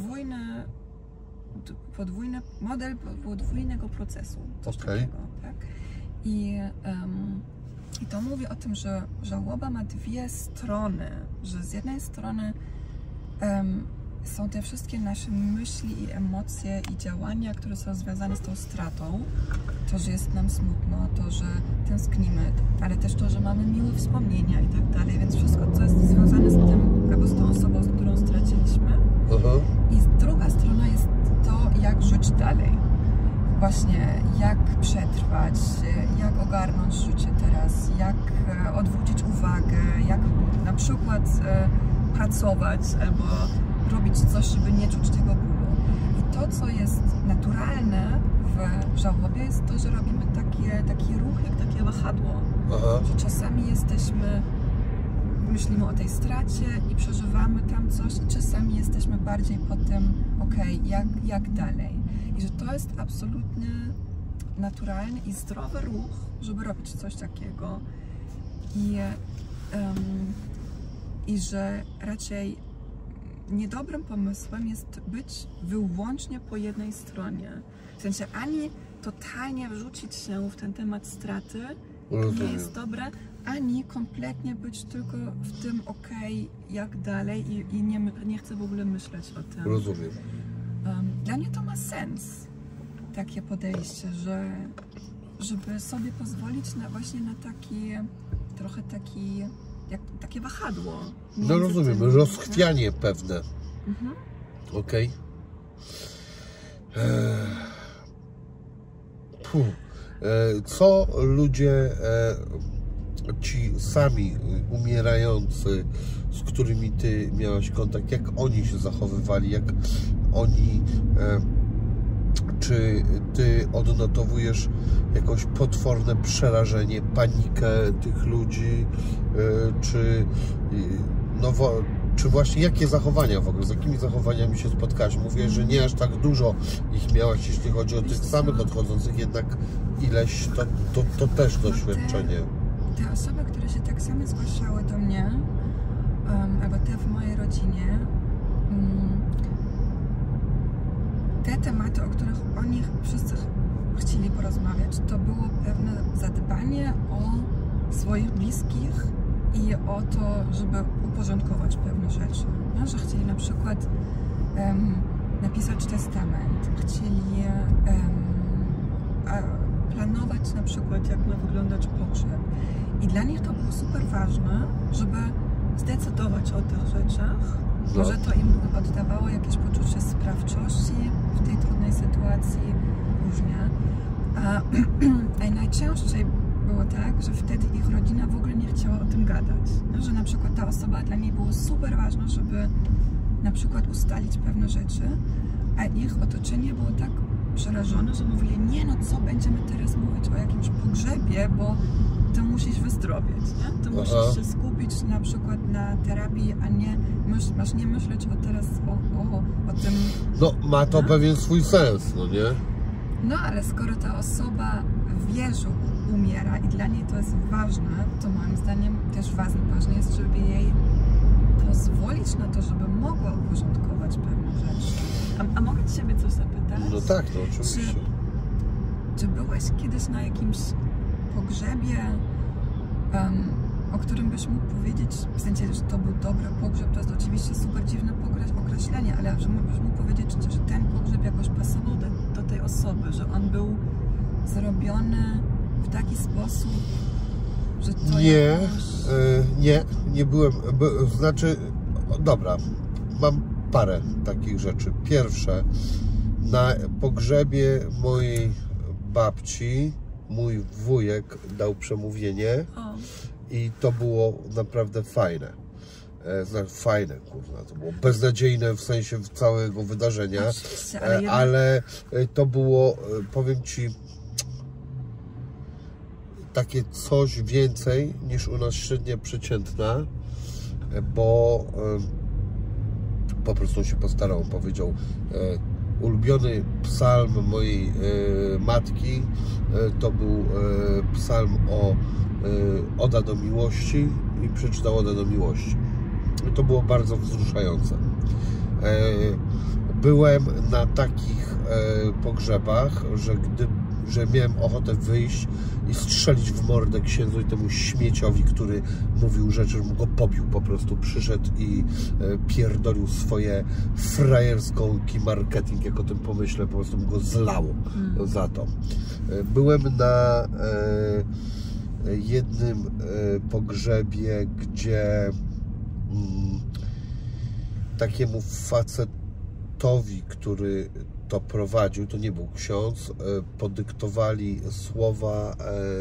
Model podwójnego procesu. Okej. Tak? I to mówi o tym, że żałoba ma dwie strony, że z jednej strony są te wszystkie nasze myśli i emocje i działania, które są związane z tą stratą, to, że jest nam smutno, to, że tęsknimy, ale też to, że mamy miłe wspomnienia i tak dalej, więc wszystko, co jest związane z tym, albo z tą osobą, z którą straciliśmy. I druga strona jest to, jak żyć dalej. Właśnie jak przetrwać, jak ogarnąć życie teraz, jak odwrócić uwagę, jak na przykład pracować albo robić coś, żeby nie czuć tego bólu. I to, co jest naturalne w żałobie, jest to, że robimy taki ruch, jak takie wahadło. Że czasami myślimy o tej stracie i przeżywamy tam coś, i czasami jesteśmy bardziej po tym, jak dalej. I że to jest absolutnie naturalny i zdrowy ruch, żeby robić coś takiego. I że raczej niedobrym pomysłem jest być wyłącznie po jednej stronie. W sensie ani totalnie wrzucić się w ten temat straty, nie jest dobre, ani kompletnie być tylko w tym jak dalej i nie chcę w ogóle myśleć o tym. Rozumiem. Dla mnie to ma sens, takie podejście, żeby sobie pozwolić właśnie na takie wahadło. No rozumiem, rozchwianie pewne. Co ludzie, ci sami umierający, z którymi ty miałeś kontakt, jak oni się zachowywali, jak oni, czy ty odnotowujesz jakieś potworne przerażenie, panikę tych ludzi, czy właśnie jakie zachowania w ogóle, z jakimi zachowaniami się spotkałaś? Mówię, że nie aż tak dużo ich miałaś, jeśli chodzi o tych samych odchodzących, jednak ileś, to też doświadczenie. Te osoby, które się tak samo zgłaszały do mnie, albo te w mojej rodzinie, te tematy, o których oni wszyscy chcieli porozmawiać, to było pewne zadbanie o swoich bliskich i o to, żeby uporządkować pewne rzeczy. No, że chcieli na przykład napisać testament, chcieli planować na przykład, jak ma wyglądać pogrzeb. I dla nich to było super ważne, żeby zdecydować o tych rzeczach, że to im oddawało jakieś poczucie sprawczości w tej trudnej sytuacji, różnie. A najczęściej było tak, że wtedy ich rodzina w ogóle nie chciała o tym gadać. No, że na przykład ta osoba, dla niej było super ważne, żeby na przykład ustalić pewne rzeczy, a ich otoczenie było tak przerażone, że mówili, nie no co będziemy teraz mówić o jakimś pogrzebie, bo ty musisz wyzdrowieć, nie? Ty musisz się skupić na przykład na terapii, a nie masz nie myśleć teraz o tym. No ma to pewien swój sens, no nie? No ale skoro ta osoba wie, że umiera i dla niej to jest ważne, to moim zdaniem też ważne jest, żeby jej pozwolić na to, żeby mogła uporządkować pewne rzeczy. A mogę ci Ciebie coś zapytać? No tak, no oczywiście. Czy byłeś kiedyś na jakimś pogrzebie, o którym byś mógł powiedzieć, w sensie, że to był dobry pogrzeb, to jest oczywiście super dziwne określenie, ale że byś mógł powiedzieć, że ten pogrzeb jakoś pasował do tej osoby, że on był zrobiony w taki sposób, że to nie byłem, znaczy, dobra, mam parę takich rzeczy. Pierwsze, na pogrzebie mojej babci mój wujek dał przemówienie i to było naprawdę fajne. Fajne, kurwa, to było beznadziejne w sensie całego wydarzenia, ale to było, powiem Ci, takie coś więcej niż u nas średnia przeciętna, bo po prostu się postarał, powiedział ulubiony psalm mojej matki, to był psalm o Oda do miłości i przeczytał Odę do miłości. I to było bardzo wzruszające. Byłem na takich pogrzebach, że miałem ochotę wyjść i strzelić w mordę księdzu i temu śmieciowi, który mówił rzeczy, żebym go pobił, po prostu przyszedł i pierdolił swoje frajerski marketing, jak o tym pomyślę, po prostu bym go zlało za to. Byłem na jednym pogrzebie, gdzie takiemu facetowi, który to prowadził, to nie był ksiądz, podyktowali słowa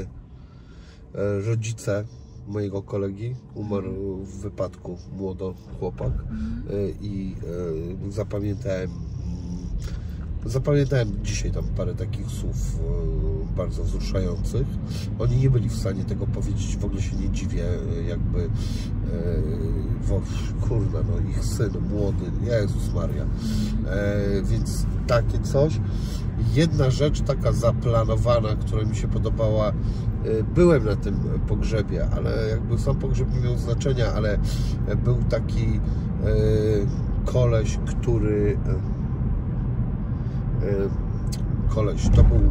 rodzice mojego kolegi, umarł w wypadku młody chłopak i zapamiętałem dzisiaj tam parę takich słów bardzo wzruszających. Oni nie byli w stanie tego powiedzieć, w ogóle się nie dziwię, jakby kurna, no ich syn młody, Jezus Maria, więc takie coś. Jedna rzecz taka zaplanowana, która mi się podobała, byłem na tym pogrzebie, ale jakby sam pogrzeb nie miał znaczenia, ale był taki koleś, który to był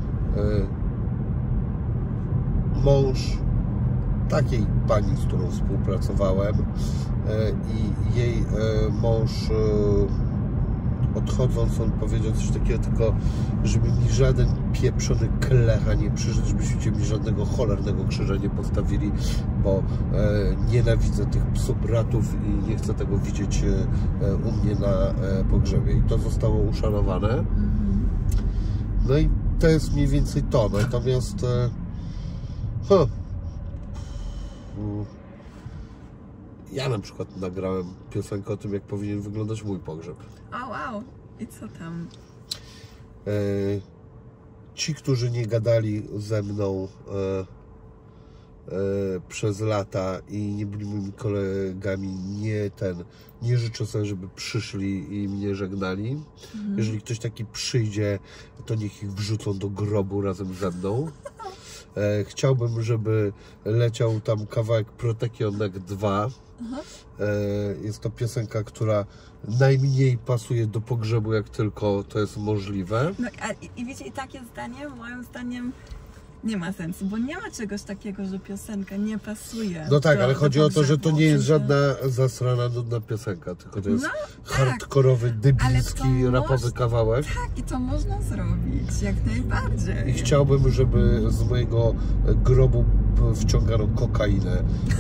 mąż takiej pani, z którą współpracowałem, i jej mąż, odchodząc, on powiedział coś takiego, tylko żeby mi żaden pieprzony klecha nie przyszedł, żebyście mi żadnego cholernego krzyża nie postawili, bo nienawidzę tych psubratów i nie chcę tego widzieć u mnie na pogrzebie. I to zostało uszanowane. No i to jest mniej więcej to, natomiast ja na przykład nagrałem piosenkę o tym, jak powinien wyglądać mój pogrzeb. O, wow! I co tam? Ci, którzy nie gadali ze mną przez lata i nie byli moimi kolegami, nie życzę sobie, żeby przyszli i mnie żegnali. Jeżeli ktoś taki przyjdzie, to niech ich wrzucą do grobu razem ze mną. Chciałbym, żeby leciał tam kawałek Protekionek 2. Jest to piosenka, która najmniej pasuje do pogrzebu, jak tylko to jest możliwe. No, i wiecie, i takie zdanie, moim zdaniem, nie ma sensu, bo nie ma czegoś takiego, że piosenka nie pasuje. No tak, ale chodzi o to, że to nie jest żadna zasrana, nudna piosenka, tylko to jest hardkorowy, debilski, rapowy kawałek. Tak, i to można zrobić, jak najbardziej. I chciałbym, żeby z mojego grobu wciągano kokainę.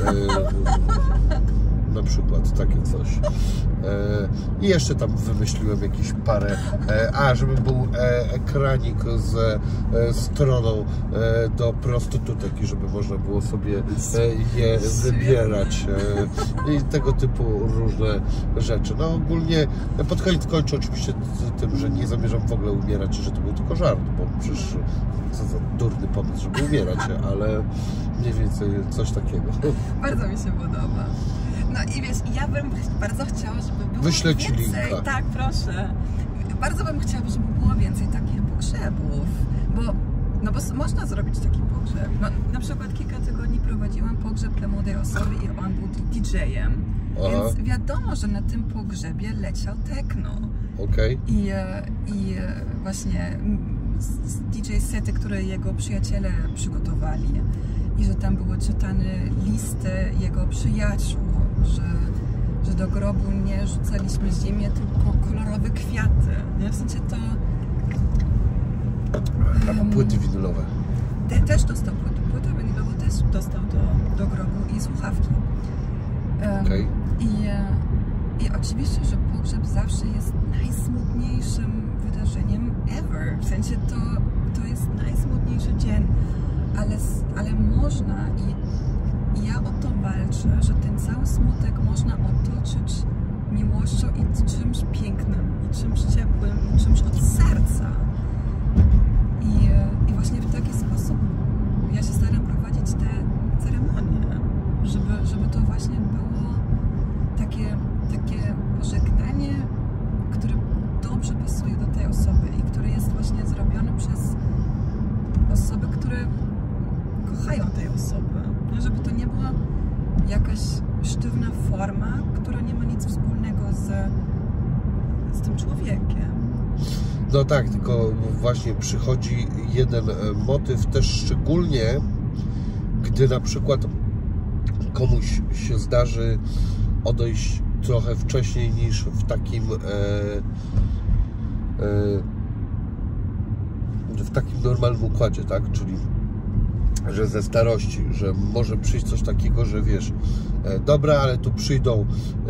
Na przykład takie coś. I jeszcze tam wymyśliłem jakieś parę, żeby był ekranik z stroną do prostytutek i żeby można było sobie je wybierać i tego typu różne rzeczy. No ogólnie pod koniec kończę oczywiście tym, że nie zamierzam w ogóle umierać, że to był tylko żart, bo przecież co za durny pomysł, żeby umierać, ale mniej więcej coś takiego. Bardzo mi się podoba. No i wiesz, ja bym bardzo chciała, żeby było Wyślę ci więcej. linka. Tak, proszę. Bardzo bym chciała, żeby było więcej takich pogrzebów, bo można zrobić taki pogrzeb. No, na przykład kilka tygodni prowadziłam pogrzeb dla młodej osoby i on był DJ-em, więc wiadomo, że na tym pogrzebie leciał techno. Okay. I właśnie DJ sety, które jego przyjaciele przygotowali. I że tam były czytane listy jego przyjaciół, że do grobu nie rzucaliśmy ziemię, tylko kolorowe kwiaty. Nie? W sensie to... Płyty winylowe. Też dostał płytę winylową, też dostał do grobu i słuchawki. Okay. I oczywiście, że pogrzeb zawsze jest najsmutniejszym wydarzeniem ever. W sensie to jest najsmutniejszy dzień. Ale można i ja o to walczę, że ten cały smutek można otoczyć miłością i czymś pięknym, i czymś ciepłym, i czymś od serca. I właśnie w taki sposób ja się staram prowadzić te ceremonie, żeby to właśnie było takie pożegnanie, które dobrze pasuje do tej osoby i które jest właśnie zrobione przez osoby, które kochają tej osoby. Żeby to nie była jakaś sztywna forma, która nie ma nic wspólnego z tym człowiekiem. No tak, tylko właśnie przychodzi jeden motyw też szczególnie, gdy na przykład komuś się zdarzy odejść trochę wcześniej niż w takim normalnym układzie, tak? Czyli że ze starości, że może przyjść coś takiego, że wiesz, dobra, ale tu przyjdą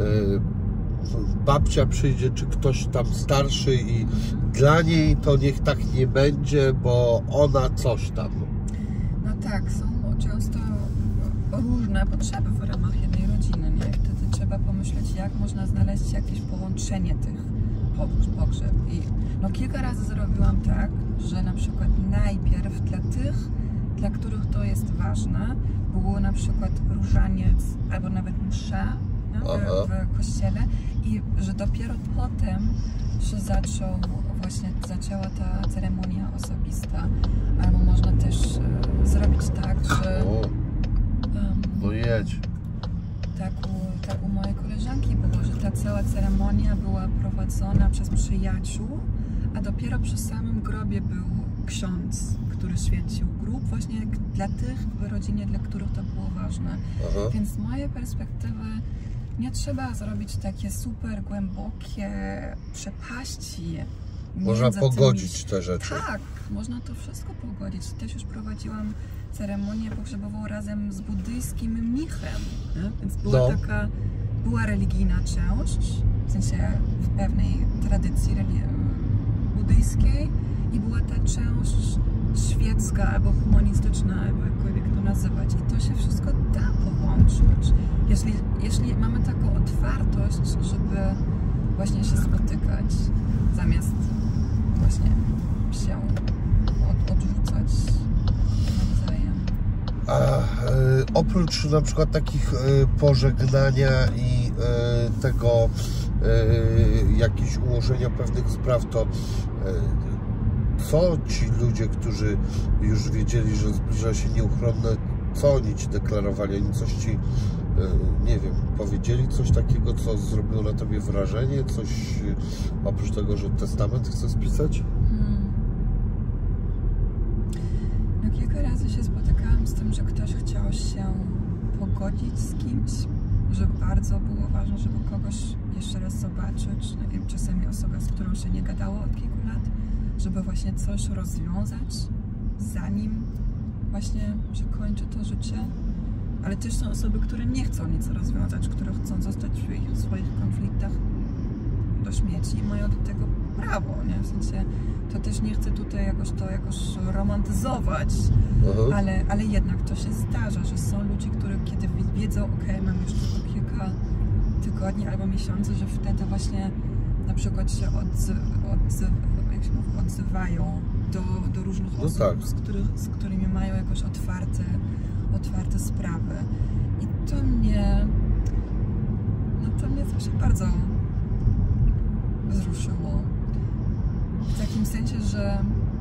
babcia przyjdzie, czy ktoś tam starszy i dla niej to niech tak nie będzie, bo ona coś tam. No tak, są często różne potrzeby w ramach jednej rodziny, nie? Wtedy trzeba pomyśleć, jak można znaleźć jakieś połączenie tych pogrzeb. I no kilka razy zrobiłam tak, że na przykład najpierw dla tych, dla których to jest ważne, było na przykład różaniec albo nawet msza w kościele i że dopiero potem się zaczęła ta ceremonia osobista. Albo można też zrobić tak, że no jedź. Tak u mojej koleżanki było, że ta cała ceremonia była prowadzona przez przyjaciół, a dopiero przy samym grobie był ksiądz, który święcił grób właśnie dla tych w rodzinie, dla których to było ważne. Więc z mojej perspektywy nie trzeba zrobić takie super głębokie przepaści. Można pogodzić te rzeczy. Tak, można to wszystko pogodzić. Też już prowadziłam ceremonię pogrzebową razem z buddyjskim mnichem. Nie? Więc była religijna część, w sensie w pewnej tradycji buddyjskiej i była ta część świecka albo humanistyczna, albo jakkolwiek to nazywać. I to się wszystko da połączyć. Jeśli mamy taką otwartość, żeby właśnie się spotykać, zamiast właśnie się odrzucać nawzajem. A oprócz na przykład takich pożegnania i tego jakieś ułożenia pewnych spraw, to co ci ludzie, którzy już wiedzieli, że zbliża się nieuchronne, co oni ci deklarowali? Oni coś ci, nie wiem, powiedzieli coś takiego, co zrobiło na tobie wrażenie? Coś oprócz tego, że testament chce spisać? No, kilka razy się spotykałam z tym, że ktoś chciał się pogodzić z kimś, że bardzo było ważne, żeby kogoś jeszcze raz zobaczyć. No, wiem, czasami osoba, z którą się nie gadało od kilku lat, żeby właśnie coś rozwiązać, zanim właśnie się kończy to życie. Ale też są osoby, które nie chcą nic rozwiązać, które chcą zostać w swoich konfliktach do śmierci i mają do tego prawo, nie? W sensie, to też nie chcę tutaj jakoś romantyzować, ale jednak to się zdarza, że są ludzie, które kiedy wiedzą, okej, mam już tylko kilka tygodni albo miesięcy, że wtedy właśnie na przykład się odzywają do różnych osób, tak, z którymi mają jakoś otwarte sprawy. I to mnie zawsze bardzo wzruszyło. W takim sensie, że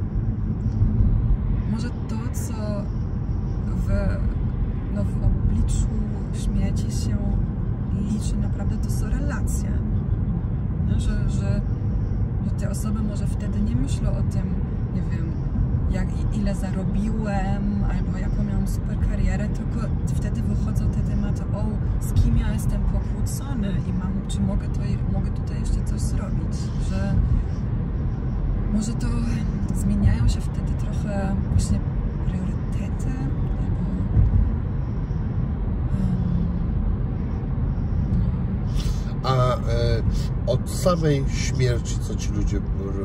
może to, co w obliczu śmierci się liczy naprawdę, to są relacje. No, że te osoby może wtedy nie myślą o tym, nie wiem, ile zarobiłem, albo jaką miałam super karierę, tylko wtedy wychodzą te tematy, z kim ja jestem pokłócony i czy mogę tutaj jeszcze coś zrobić, że może to zmieniają się wtedy trochę właśnie priorytety, A od samej śmierci, co ci ludzie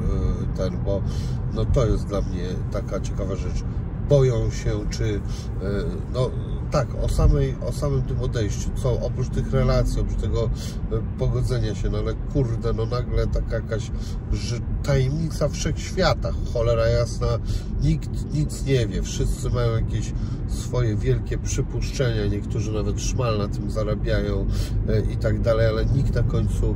bo no to jest dla mnie taka ciekawa rzecz, boją się, czy no tak, o samym tym odejściu, co oprócz tych relacji, oprócz tego pogodzenia się, no ale kurde, no nagle taka jakaś tajemnica wszechświata, cholera jasna, nikt nic nie wie, wszyscy mają jakieś swoje wielkie przypuszczenia, niektórzy nawet szmal na tym zarabiają i tak dalej, ale nikt na końcu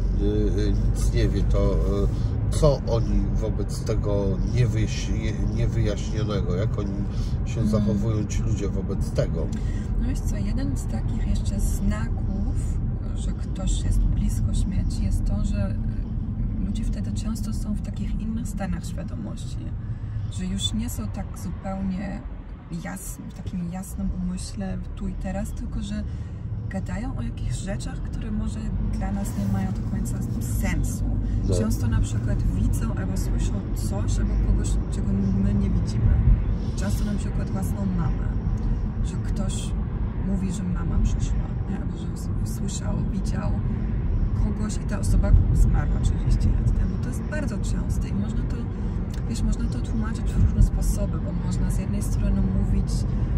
nic nie wie, to co oni wobec tego niewyjaśnionego, jak oni się zachowują, ci ludzie wobec tego? No wiesz co, jeden z takich jeszcze znaków, że ktoś jest blisko śmierci, jest to, że ludzie wtedy często są w takich innych stanach świadomości, że już nie są tak zupełnie w takim jasnym umyśle tu i teraz, tylko że gadają o jakichś rzeczach, które może dla nas nie mają do końca sensu. No. Często na przykład widzą albo słyszą coś albo kogoś, czego my nie widzimy. Często na przykład własną mamę, że ktoś mówi, że mama przyszła, albo że słyszał, widział kogoś i ta osoba zmarła 30 lat temu. To jest bardzo częste i można to tłumaczyć w różne sposoby, bo można z jednej strony mówić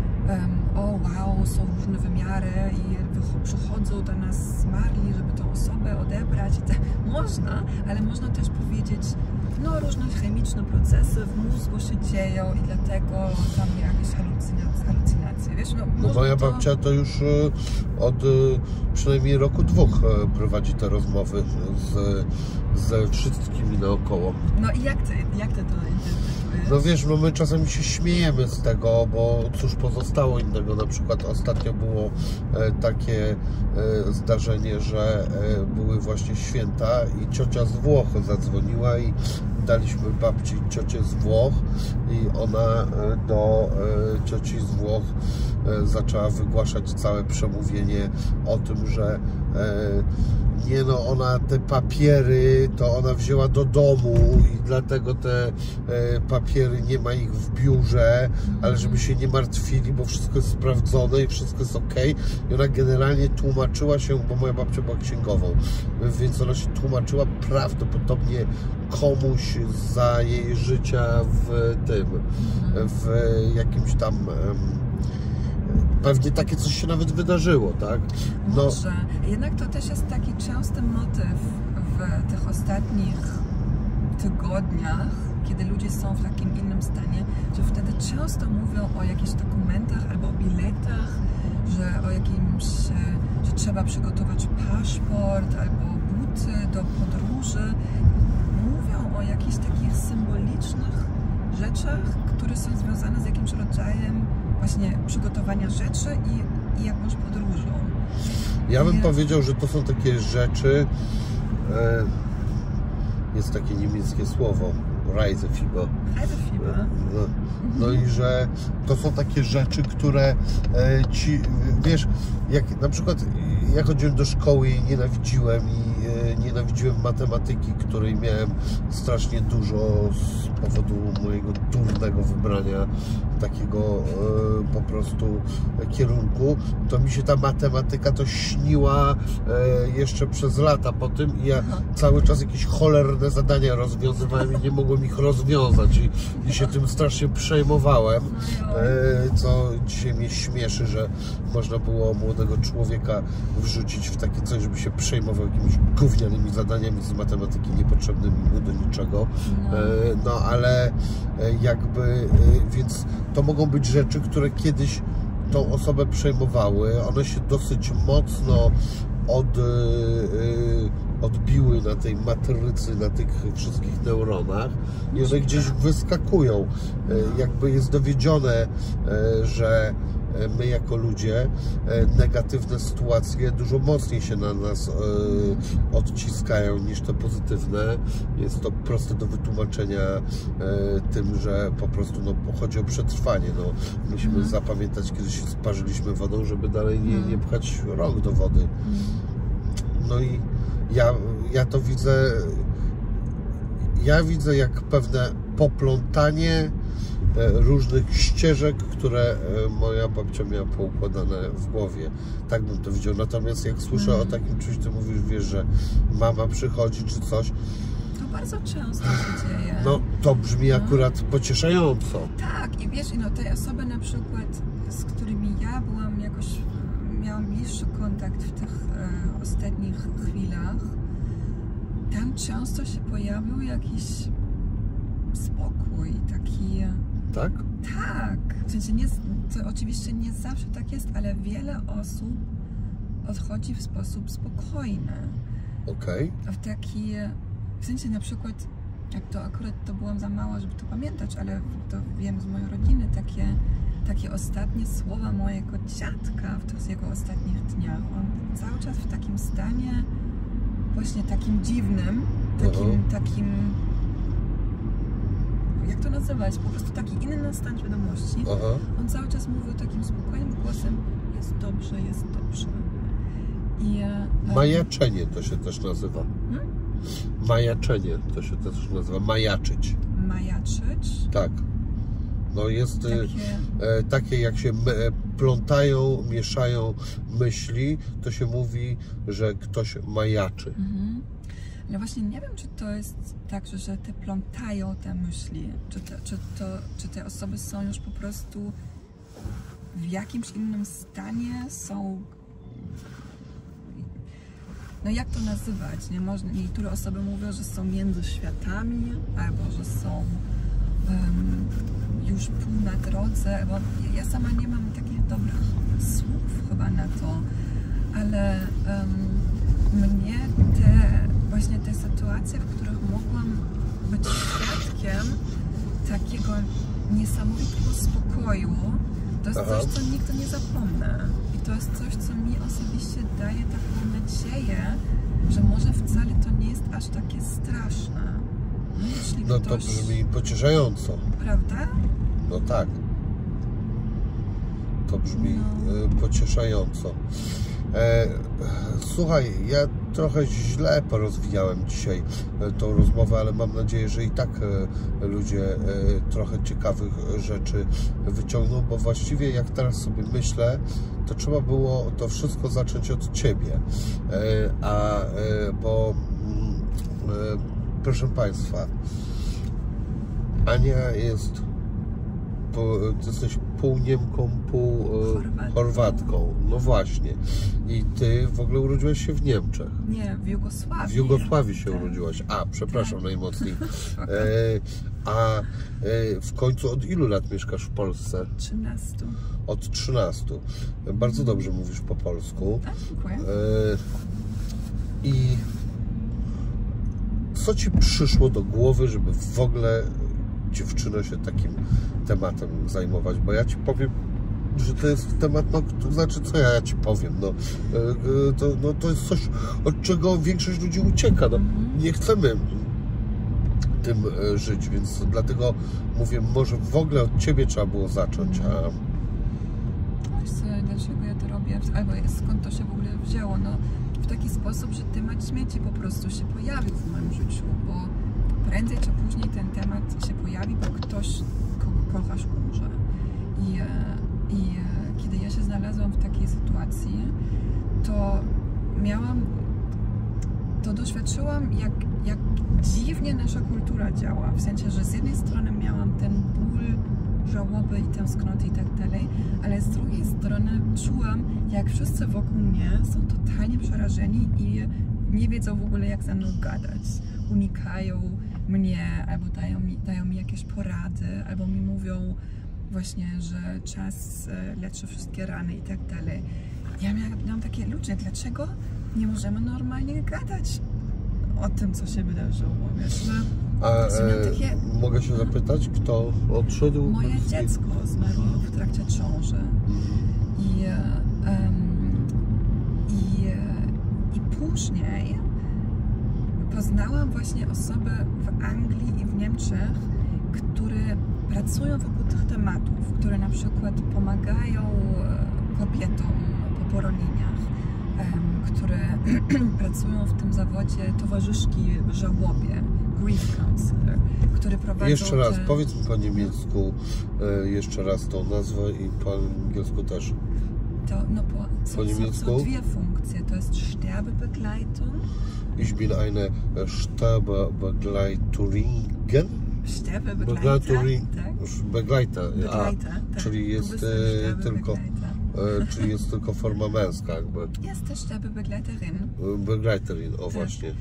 wow, są różne wymiary i przychodzą do nas zmarli, żeby tą osobę odebrać. Można, ale można też powiedzieć, no różne chemiczne procesy w mózgu się dzieją i dlatego tam jakieś halucynacje. Wiesz, no moja babcia to już od przynajmniej roku, dwóch prowadzi te rozmowy ze wszystkimi naokoło. No i jak ty to interpretujesz? No wiesz, no my czasami się śmiejemy z tego, bo cóż pozostało innego. Na przykład ostatnio było takie zdarzenie, że były właśnie święta i ciocia z Włoch zadzwoniła i daliśmy babci ciocię z Włoch i ona do cioci z Włoch zaczęła wygłaszać całe przemówienie o tym, że nie no, ona te papiery to ona wzięła do domu i dlatego te papiery nie ma ich w biurze, ale żeby się nie martwili, bo wszystko jest sprawdzone i wszystko jest ok. I ona generalnie tłumaczyła się, bo moja babcia była księgową, więc ona się tłumaczyła prawdopodobnie komuś za jej życia w tym, w jakimś tam pewnie takie coś się nawet wydarzyło, tak? No. Może. Jednak to też jest taki częsty motyw w tych ostatnich tygodniach, kiedy ludzie są w takim innym stanie, że wtedy często mówią o jakichś dokumentach albo o biletach, że o jakimś, że trzeba przygotować paszport albo buty do podróży. Mówią o jakichś takich symbolicznych rzeczach, które są związane z jakimś rodzajem właśnie przygotowania rzeczy i jakąś podróżą. Ja bym powiedział, że to są takie rzeczy, jest takie niemieckie słowo, Reisefieber. No i że to są takie rzeczy, które ci, wiesz, jak na przykład ja chodziłem do szkoły i nienawidziłem matematyki, której miałem strasznie dużo z powodu mojego durnego wybrania takiego po prostu kierunku, to mi się ta matematyka to śniła jeszcze przez lata po tym i ja cały czas jakieś cholerne zadania rozwiązywałem i nie mogłem ich rozwiązać i się tym strasznie przejmowałem, co dzisiaj mnie śmieszy, że można było młodego człowieka wrzucić w takie coś, żeby się przejmował jakimiś gównianymi zadaniami z matematyki niepotrzebnymi mu do niczego, no ale jakby, więc to mogą być rzeczy, które kiedyś tą osobę przejmowały, one się dosyć mocno odbiły na tej matrycy, na tych wszystkich neuronach i one gdzieś wyskakują. Jakby jest dowiedzione, że my jako ludzie negatywne sytuacje dużo mocniej się na nas odciskają niż te pozytywne. Jest to proste do wytłumaczenia tym, że po prostu chodzi o przetrwanie. Musimy zapamiętać, kiedy się sparzyliśmy wodą, żeby dalej nie pchać rąk do wody. No i ja to widzę, jak pewne poplątanie różnych ścieżek, które moja babcia miała poukładane w głowie. Tak bym to widział. Natomiast jak słyszę o takim czymś, to mówisz, wiesz, że mama przychodzi czy coś. To bardzo często się dzieje. No to brzmi akurat pocieszająco. Tak, i wiesz, te osoby na przykład, z którymi ja miałam bliższy kontakt w tych ostatnich chwilach, tam często się pojawił jakiś spokój, taki... Tak? Tak. W sensie to oczywiście nie zawsze tak jest, ale wiele osób odchodzi w sposób spokojny. Okej. W sensie na przykład, jak to akurat to byłam za mała, żeby to pamiętać, ale to wiem z mojej rodziny, takie ostatnie słowa mojego dziadka w tych jego ostatnich dniach. On cały czas w takim stanie właśnie takim dziwnym, takim jak to nazywać, po prostu taki inny stan świadomości. On cały czas mówił takim spokojnym głosem: jest dobrze, jest dobrze. Majaczenie to się też nazywa. Majaczenie to się też nazywa. Majaczyć. Majaczyć? Tak. No jest takie jak się plątają, mieszają myśli, to się mówi, że ktoś majaczy. No właśnie nie wiem, czy to jest tak, że te plątają te myśli, czy te osoby są już po prostu w jakimś innym stanie, są... No jak to nazywać? Niektóre osoby mówią, że są między światami, albo że są już pół na drodze, bo ja sama nie mam takich dobrych słów chyba na to, ale mnie właśnie te sytuacje, w których mogłam być świadkiem takiego niesamowitego spokoju, to jest coś, co nigdy nie zapomnę. I to jest coś, co mi osobiście daje taką nadzieję, że może wcale to nie jest aż takie straszne. No to brzmi pocieszająco. Prawda? No tak. To brzmi pocieszająco. Słuchaj, ja trochę źle porozwijałem dzisiaj tą rozmowę, ale mam nadzieję, że i tak ludzie trochę ciekawych rzeczy wyciągną, bo właściwie jak teraz sobie myślę, to trzeba było to wszystko zacząć od Ciebie, proszę Państwa, Ania jest, ty jesteś pół Niemką, pół Chorwatką. No właśnie. I ty w ogóle urodziłaś się w Niemczech. Nie, w Jugosławii. W Jugosławii się tak. urodziłaś. A, przepraszam tak. Najmocniej. W końcu od ilu lat mieszkasz w Polsce? 13. Od 13. Bardzo dobrze mówisz po polsku. Tak, dziękuję. I co Ci przyszło do głowy, żeby w ogóle dziewczyno się takim tematem zajmować? Bo ja Ci powiem, że to jest temat, no to znaczy co ja Ci powiem, to jest coś, od czego większość ludzi ucieka, no. Nie chcemy tym żyć, więc dlatego mówię, może w ogóle od Ciebie trzeba było zacząć, a... Dlaczego ja to robię, albo skąd to się w ogóle wzięło, no w taki sposób, że temat śmieci po prostu się pojawił w moim życiu, bo prędzej czy później ten temat się pojawi, bo ktoś, kogo kochasz, umrze. I kiedy ja się znalazłam w takiej sytuacji, to doświadczyłam, jak dziwnie nasza kultura działa. W sensie, że z jednej strony miałam ten ból, żałoby i tęsknoty i tak dalej, ale z drugiej strony czułam, jak wszyscy wokół mnie są totalnie przerażeni i nie wiedzą w ogóle, jak ze mną gadać. Unikają mnie, albo dają mi jakieś porady, albo mi mówią właśnie, że czas leczy wszystkie rany i tak dalej. Ja miałam takie, ludzie, dlaczego nie możemy normalnie gadać o tym, co się wydarzyło, wiesz, że takie... Mogę się zapytać, kto odszedł? Moje dziecko zmarło w trakcie ciąży. I później poznałam właśnie osoby w Anglii i w Niemczech, które pracują wokół tych tematów, które na przykład pomagają kobietom po poronieniach, które pracują w tym zawodzie towarzyszki w żałobie, grief counselor, które prowadzą... Jeszcze raz, powiedz mi po niemiecku jeszcze raz tą nazwę i po angielsku też. Po niemiecku? Są dwie funkcje, to jest Sterbebegleitung. Ich bin eine Sterbebegleiterin. Sterbebegleiter, tak? Begleiter, tak. Czyli jest tylko forma męska jakby. Jest też Sterbebegleiterin. Begleiterin, o właśnie.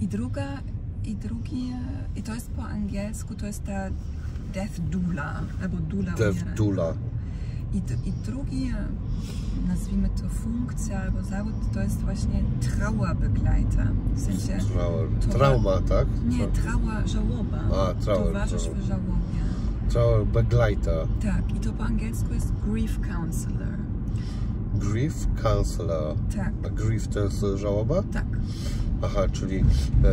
I to jest po angielsku, to jest ta Death Doula, albo Doula. Death Doula. I drugi, nazwijmy to funkcja albo zawód, to jest właśnie Trauerbegleiter. W sensie... Trauma, tak? Nie, żałoba. Towarzysz w żałobie. Trauerbegleiter. Tak, i to po angielsku jest grief counselor. Grief counselor. Tak. A grief to jest żałoba? Tak. Aha, czyli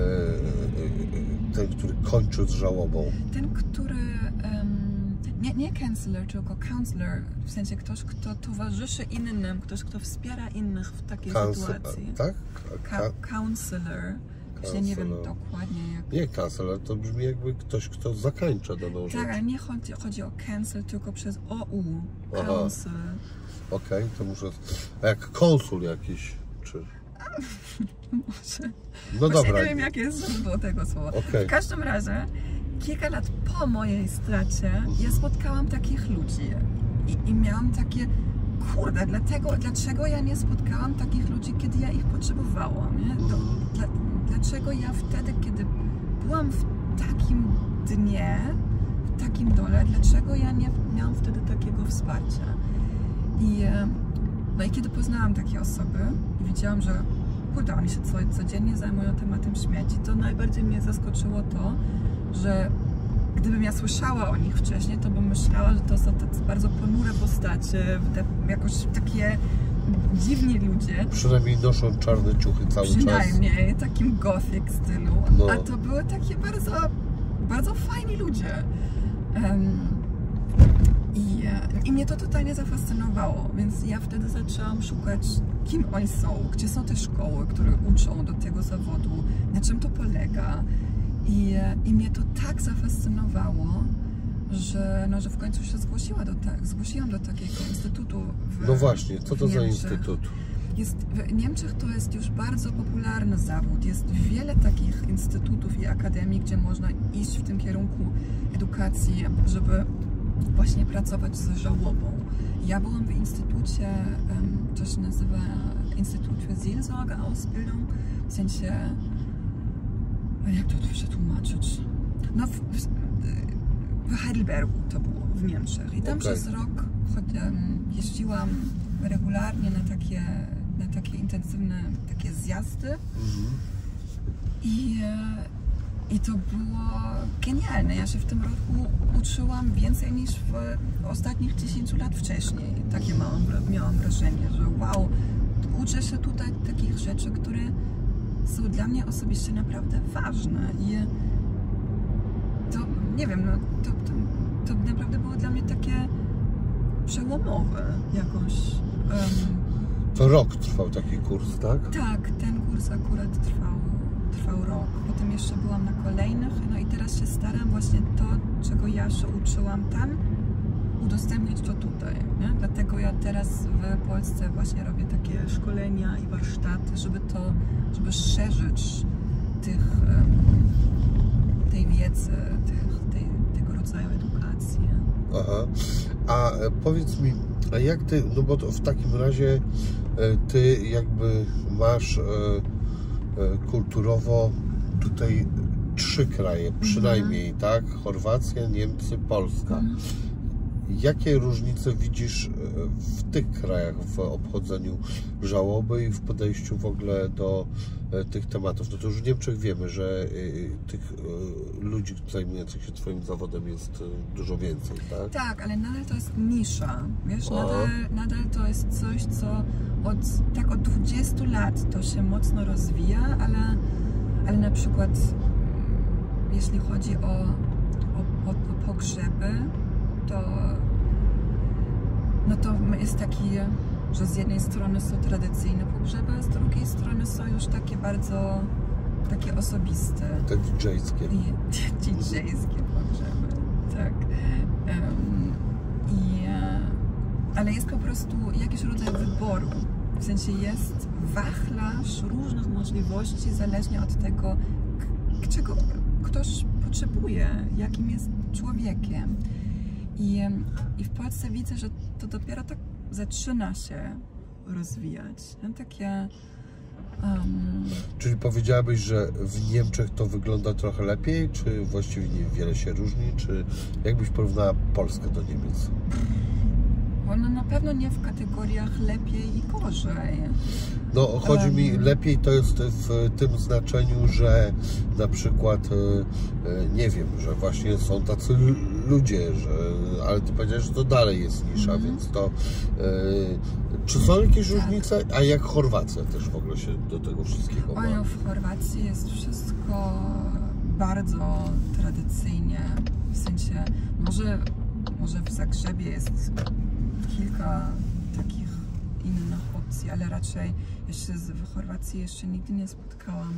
ten, który kończy z żałobą. Ten, który... Nie counselor, tylko counselor, w sensie ktoś, kto towarzyszy innym, ktoś, kto wspiera innych w takiej sytuacji. Tak? Counselor. Ja nie wiem dokładnie jak... Nie counselor, to brzmi jakby ktoś, kto zakańcza daną rzecz. Tak, ale nie chodzi o cancel, tylko przez OU. Counsel. Okej, to muszę... A jak konsul jakiś, czy... Może. No dobra. Nie wiem, jakie jest źródło tego słowa. Okay. W każdym razie, kilka lat po mojej stracie, ja spotkałam takich ludzi i miałam takie, kurde, dlaczego ja nie spotkałam takich ludzi, kiedy ja ich potrzebowałam, nie? Dlaczego ja wtedy, kiedy byłam w takim dnie, w takim dole, dlaczego ja nie miałam wtedy takiego wsparcia? I kiedy poznałam takie osoby i widziałam, że kurde, oni się codziennie zajmują tematem śmierci, to najbardziej mnie zaskoczyło to, że gdybym ja słyszała o nich wcześniej, to bym myślała, że to są tacy bardzo ponure postacie, jakoś takie dziwni ludzie. Przynajmniej noszą czarne ciuchy cały czas. Przynajmniej, takim gothic stylu. No. A to były takie bardzo, bardzo fajni ludzie. I mnie to totalnie zafascynowało, więc ja wtedy zaczęłam szukać, kim oni są, gdzie są te szkoły, które uczą do tego zawodu, na czym to polega. I mnie to tak zafascynowało, że w końcu się zgłosiłam do takiego instytutu No właśnie, co to za instytut? W Niemczech to jest już bardzo popularny zawód. Jest wiele takich instytutów i akademii, gdzie można iść w tym kierunku edukacji, żeby właśnie pracować z żałobą. Ja byłam w instytucie, to się nazywa Instytut für Seelsorge-Ausbildung, w sensie, jak to tu przetłumaczyć? No w Heidelbergu to było, w Niemczech. I tam przez rok jeździłam regularnie na takie intensywne takie zjazdy. I to było genialne. Ja się w tym roku uczyłam więcej niż w ostatnich 10 lat wcześniej. Takie miałam wrażenie, że wow, uczę się tutaj takich rzeczy, które są dla mnie osobiście naprawdę ważne. I to, nie wiem, no, to naprawdę było dla mnie takie przełomowe jakoś. To rok trwał taki kurs, tak? Tak, ten kurs akurat trwał rok. Potem jeszcze byłam na kolejnych, no i teraz się staram właśnie to, czego ja się uczyłam tam, udostępnić to tutaj. Nie? Dlatego ja teraz w Polsce właśnie robię takie szkolenia i warsztaty, żeby szerzyć tej wiedzy, tego rodzaju edukacji. Aha. A powiedz mi, a jak ty, no bo to w takim razie ty jakby masz kulturowo tutaj 3 kraje, przynajmniej, tak? Chorwacja, Niemcy, Polska. Jakie różnice widzisz w tych krajach w obchodzeniu żałoby i w podejściu w ogóle do tych tematów? No to już w Niemczech wiemy, że tych ludzi zajmujących się twoim zawodem jest dużo więcej, tak? Tak, ale nadal to jest nisza, wiesz? Nadal to jest coś, co od 20 lat to się mocno rozwija, ale na przykład jeśli chodzi o pogrzeby, to jest taki, że z jednej strony są tradycyjne pogrzeby, a z drugiej strony są już takie bardzo takie osobiste. Te DJ-skie. DJ-skie pogrzeby, tak. Ale jest po prostu jakiś rodzaj wyboru. W sensie jest wachlarz różnych możliwości, zależnie od tego, czego ktoś potrzebuje, jakim jest człowiekiem. I w Polsce widzę, że to dopiero tak zaczyna się rozwijać. Takie... Czyli powiedziałabyś, że w Niemczech to wygląda trochę lepiej, czy właściwie niewiele się różni, czy jakbyś porównała Polskę do Niemiec? No na pewno nie w kategoriach lepiej i gorzej. No chodzi mi, lepiej to jest w tym znaczeniu, że na przykład, nie wiem, że właśnie są tacy ludzie, ale ty powiedziałeś, że to dalej jest nisza, więc to... czy są jakieś różnice? A jak Chorwacja też w ogóle się do tego wszystkiego ma? No, w Chorwacji jest wszystko bardzo tradycyjnie, w sensie, może w Zagrzebie jest kilka takich innych opcji, ale raczej jeszcze w Chorwacji jeszcze nigdy nie spotkałam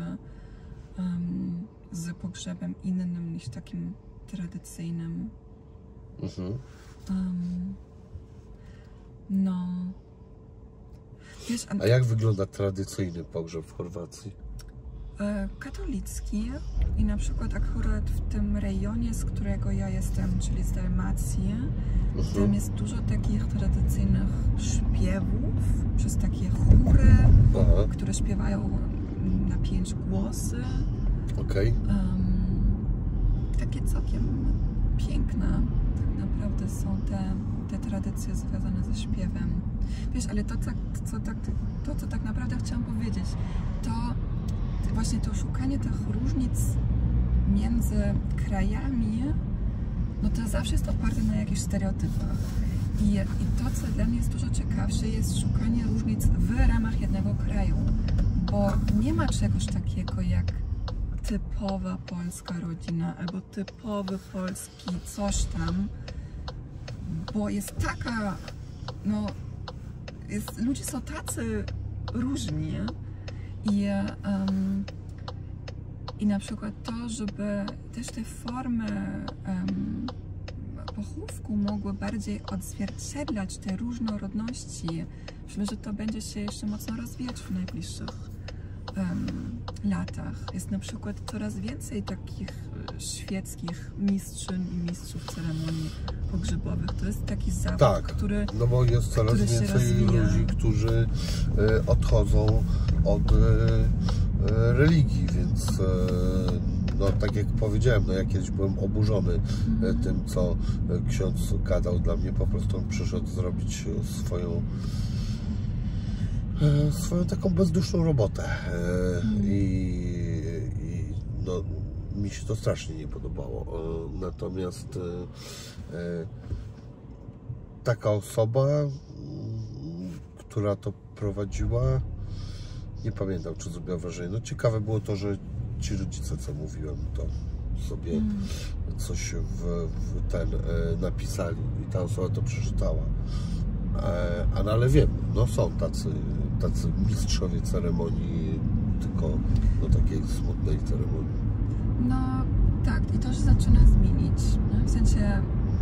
z pogrzebem innym niż takim tradycyjnym. No. Wiesz, a jak wygląda tradycyjny pogrzeb w Chorwacji? Katolicki i na przykład akurat w tym rejonie, z którego ja jestem, czyli z Dalmacji, tam jest dużo takich tradycyjnych śpiewów przez takie chóry, które śpiewają na 5 głosy. Takie całkiem piękne tak naprawdę są te tradycje związane ze śpiewem. Wiesz, ale to co tak naprawdę chciałam powiedzieć, to właśnie to szukanie tych różnic między krajami, no to zawsze jest oparte na jakichś stereotypach. I to, co dla mnie jest dużo ciekawsze, jest szukanie różnic w ramach jednego kraju, bo nie ma czegoś takiego jak typowa polska rodzina albo typowy polski coś tam, bo jest taka, no, ludzie są tacy różni i na przykład to, żeby też te formy pochówku mogły bardziej odzwierciedlać te różnorodności. Myślę, że to będzie się jeszcze mocno rozwijać w najbliższych latach. Jest na przykład coraz więcej takich świeckich mistrzyń i mistrzów ceremonii pogrzebowych. To jest taki zawód, Tak, który no bo jest coraz więcej rozwija. ludzi, którzy odchodzą od religii, więc no tak jak powiedziałem, no ja kiedyś byłem oburzony tym, co ksiądz gadał. Dla mnie po prostu on przyszedł zrobić swoją taką bezduszną robotę i no, mi się to strasznie nie podobało. Natomiast taka osoba, która to prowadziła, nie pamiętam, czy zrobiła wrażenie. No ciekawe było to, że ci rodzice, co mówiłem, to sobie coś w ten napisali i ta osoba to przeczytała. Ale wiem, no są tacy mistrzowie ceremonii, tylko do takiej smutnej ceremonii. No tak, i to się zaczyna zmienić. W sensie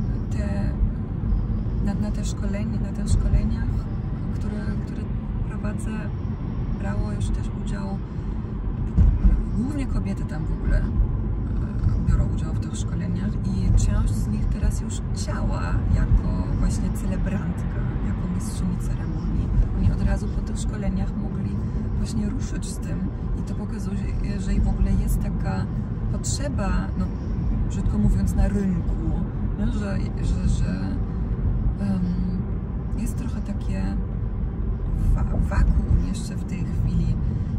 na tych szkoleniach, które prowadzę, brało już też udział, głównie kobiety tam w ogóle biorą udział w tych szkoleniach i część z nich teraz już działa jako właśnie celebrantka, jako mistrzyni ceremonii. Oni od razu po tych szkoleniach mogli właśnie ruszyć z tym i to pokazuje, że w ogóle jest taka potrzeba, no brzydko mówiąc, na rynku, no, że jest trochę takie wakuum jeszcze w tej chwili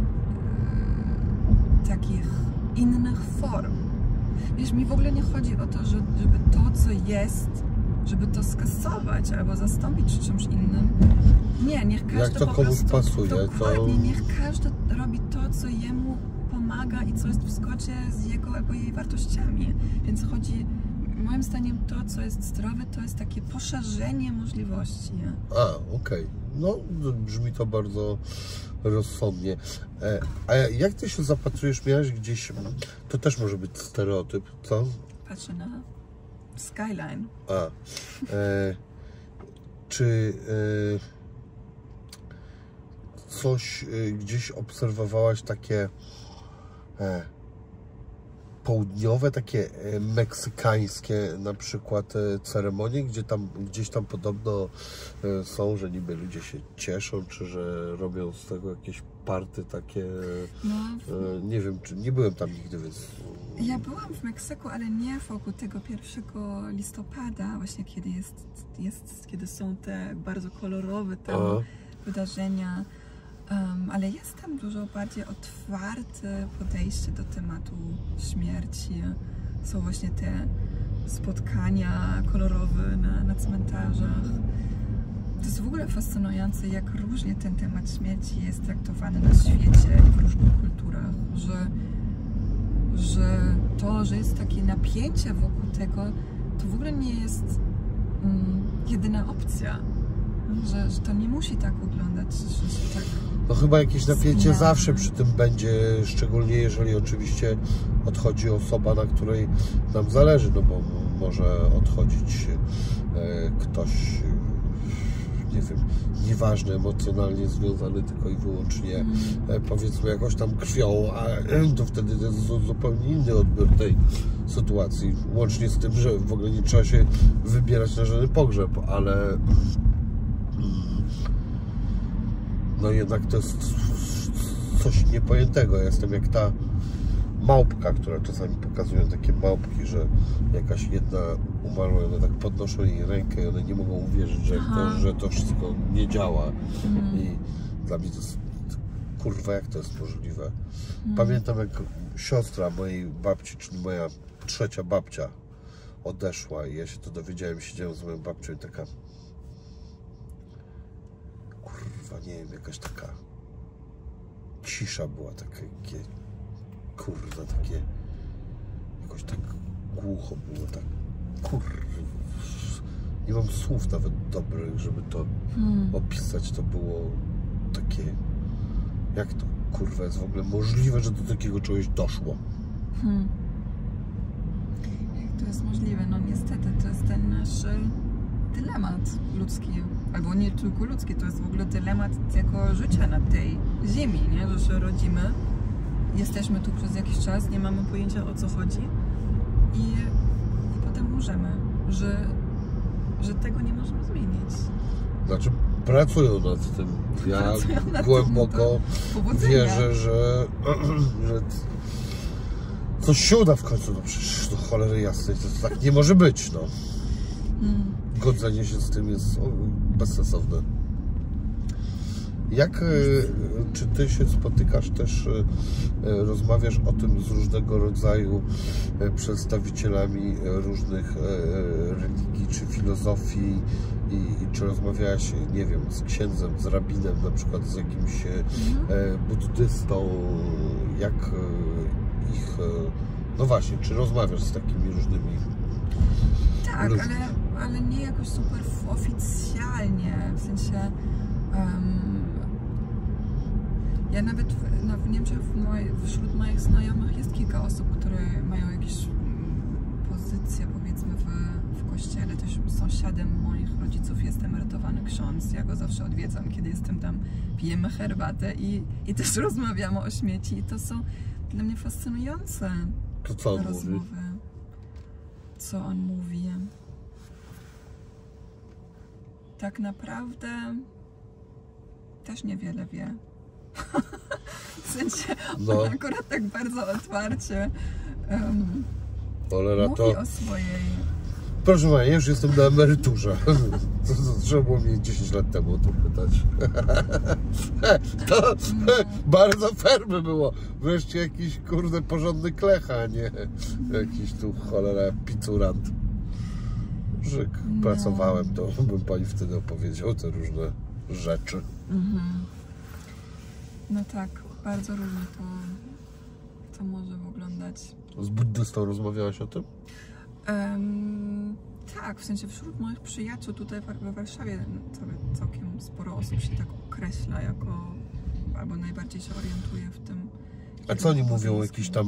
takich innych form. Wiesz, mi w ogóle nie chodzi o to, żeby to, co jest, żeby to skasować albo zastąpić czymś innym. Nie, niech każdy jak to po komuś prostu, pasuje, dokładnie, to... niech każdy robi to, co jemu pomaga i co jest w zgodzie z jego albo jej wartościami. Więc chodzi, moim zdaniem, to, co jest zdrowe, to jest takie poszerzenie możliwości. Okej. No, brzmi to bardzo rozsądnie. A jak ty się zapatrujesz, miałeś gdzieś, to też może być stereotyp, co? Patrzę na skyline. Czy coś gdzieś obserwowałaś takie południowe, takie meksykańskie na przykład ceremonie, gdzieś tam podobno są, że niby ludzie się cieszą, czy że robią z tego jakieś party takie, No, nie wiem, czy nie byłem tam nigdy, więc... ja byłam w Meksyku, ale nie wokół tego 1 listopada, właśnie kiedy są te bardzo kolorowe tam wydarzenia. Ale jest tam dużo bardziej otwarte podejście do tematu śmierci. Są właśnie te spotkania kolorowe na cmentarzach. To jest w ogóle fascynujące, jak różnie ten temat śmierci jest traktowany na świecie i w różnych kulturach, że to, że jest takie napięcie wokół tego, to w ogóle nie jest jedyna opcja. Że to nie musi tak wyglądać, że się tak... No chyba jakieś napięcie zawsze przy tym będzie, szczególnie jeżeli oczywiście odchodzi osoba, na której nam zależy, no bo może odchodzić ktoś, nie wiem, nieważny, emocjonalnie związany tylko i wyłącznie powiedzmy jakoś tam krwią, a to wtedy to jest zupełnie inny odbiór tej sytuacji, łącznie z tym, że w ogóle nie trzeba się wybierać na żaden pogrzeb, ale no jednak to jest coś niepojętego. Ja jestem jak ta małpka, która czasami pokazują takie małpki, że jakaś jedna umarła, one tak podnoszą jej rękę i one nie mogą uwierzyć, że to wszystko nie działa. I dla mnie to jest, kurwa, jak to jest możliwe. Pamiętam, jak siostra mojej babci, czyli moja trzecia babcia odeszła i ja się to dowiedziałem, siedziałem z moją babcią i taka, kurwa, nie wiem, jakaś taka cisza była, takie, kurwa, takie, jakoś tak głucho było, tak, kurwa, nie mam słów nawet dobrych, żeby to opisać. To było takie, jak to kurwa jest w ogóle możliwe, że do takiego czegoś doszło? Jak to jest możliwe? No niestety, to jest ten nasz dylemat ludzki, albo nie tylko ludzki, to jest w ogóle dylemat tego życia na tej ziemi, nie? Że się rodzimy, jesteśmy tu przez jakiś czas, nie mamy pojęcia, o co chodzi i potem umrzemy, że tego nie możemy zmienić. Znaczy pracują nad tym. Ja głęboko wierzę, że coś się uda w końcu. No przecież do cholery jasnej, to tak nie może być, no. Godzenie się z tym jest bezsensowne. Czy ty się spotykasz też, rozmawiasz o tym z różnego rodzaju przedstawicielami różnych religii czy filozofii i czy rozmawiałaś, nie wiem, z księdzem, z rabinem, na przykład z jakimś buddystą, jak ich, no właśnie, czy rozmawiasz z takimi różnymi ludźmi? Ale nie jakoś super oficjalnie, w sensie ja nawet w Niemczech wśród moich znajomych jest kilka osób, które mają jakieś pozycje, powiedzmy, w kościele. Też sąsiadem moich rodziców jest emerytowany ksiądz. Ja go zawsze odwiedzam, kiedy jestem tam, pijemy herbatę i też rozmawiamy o śmieci. I to są dla mnie fascynujące rozmowy. Co on mówi? Tak naprawdę też niewiele wie. W sensie on akurat tak bardzo otwarcie mówi o swojej... Proszę Pani, ja już jestem na emeryturze. To trzeba było mi 10 lat temu o to pytać. To bardzo fair by było. Wreszcie jakiś kurde porządny klecha, a nie jakiś tu cholera picurant. Żyk. Pracowałem, to bym Pani wtedy opowiedział te różne rzeczy. No tak, bardzo różnie to może wyglądać. Z buddystą rozmawiałaś o tym? Tak, w sensie wśród moich przyjaciół tutaj we Warszawie całkiem sporo osób się tak określa jako, albo najbardziej się orientuje w tym. A co oni mówią o jakichś tam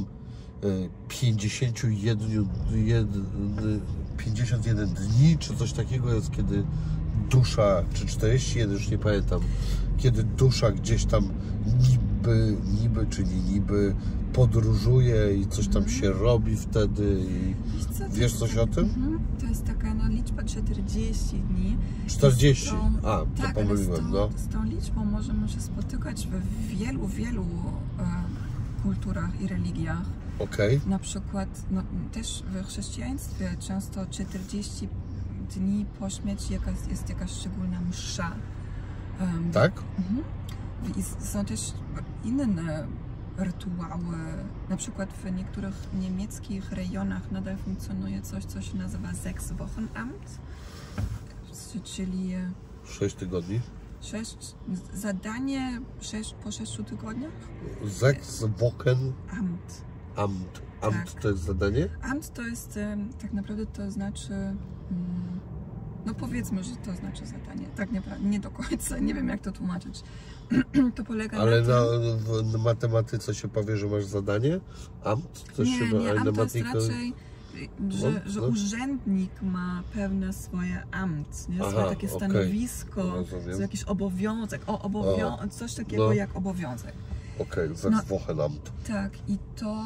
51 dni, czy coś takiego jest, kiedy dusza, czy 41, już nie pamiętam, kiedy dusza gdzieś tam niby czy nie niby podróżuje i coś tam się robi wtedy i wiesz coś o tym? To jest taka liczba 40 dni. 40? To tak, pomyliłem, z tą liczbą możemy się spotykać w wielu kulturach i religiach. Na przykład też w chrześcijaństwie często 40 dni po śmierci jest jakaś szczególna msza. Tak? I są też inne rytuały. Na przykład w niektórych niemieckich rejonach nadal funkcjonuje coś, co się nazywa 6 Wochenamt, czyli 6 tygodni. Zadanie po 6 tygodniach? 6 Wochen Amt. Tak. To jest zadanie? Amt to jest, tak naprawdę to znaczy, no powiedzmy, że to znaczy zadanie. Tak naprawdę, nie do końca, nie wiem jak to tłumaczyć. To polega ale na tym... w matematyce się powie, że masz zadanie? Amt? Nie, amt to jest raczej, że urzędnik ma pewne swoje amt, nie? Swoje takie stanowisko, jakiś obowiązek, coś takiego jak obowiązek. Sechs Wochenamt. Tak, i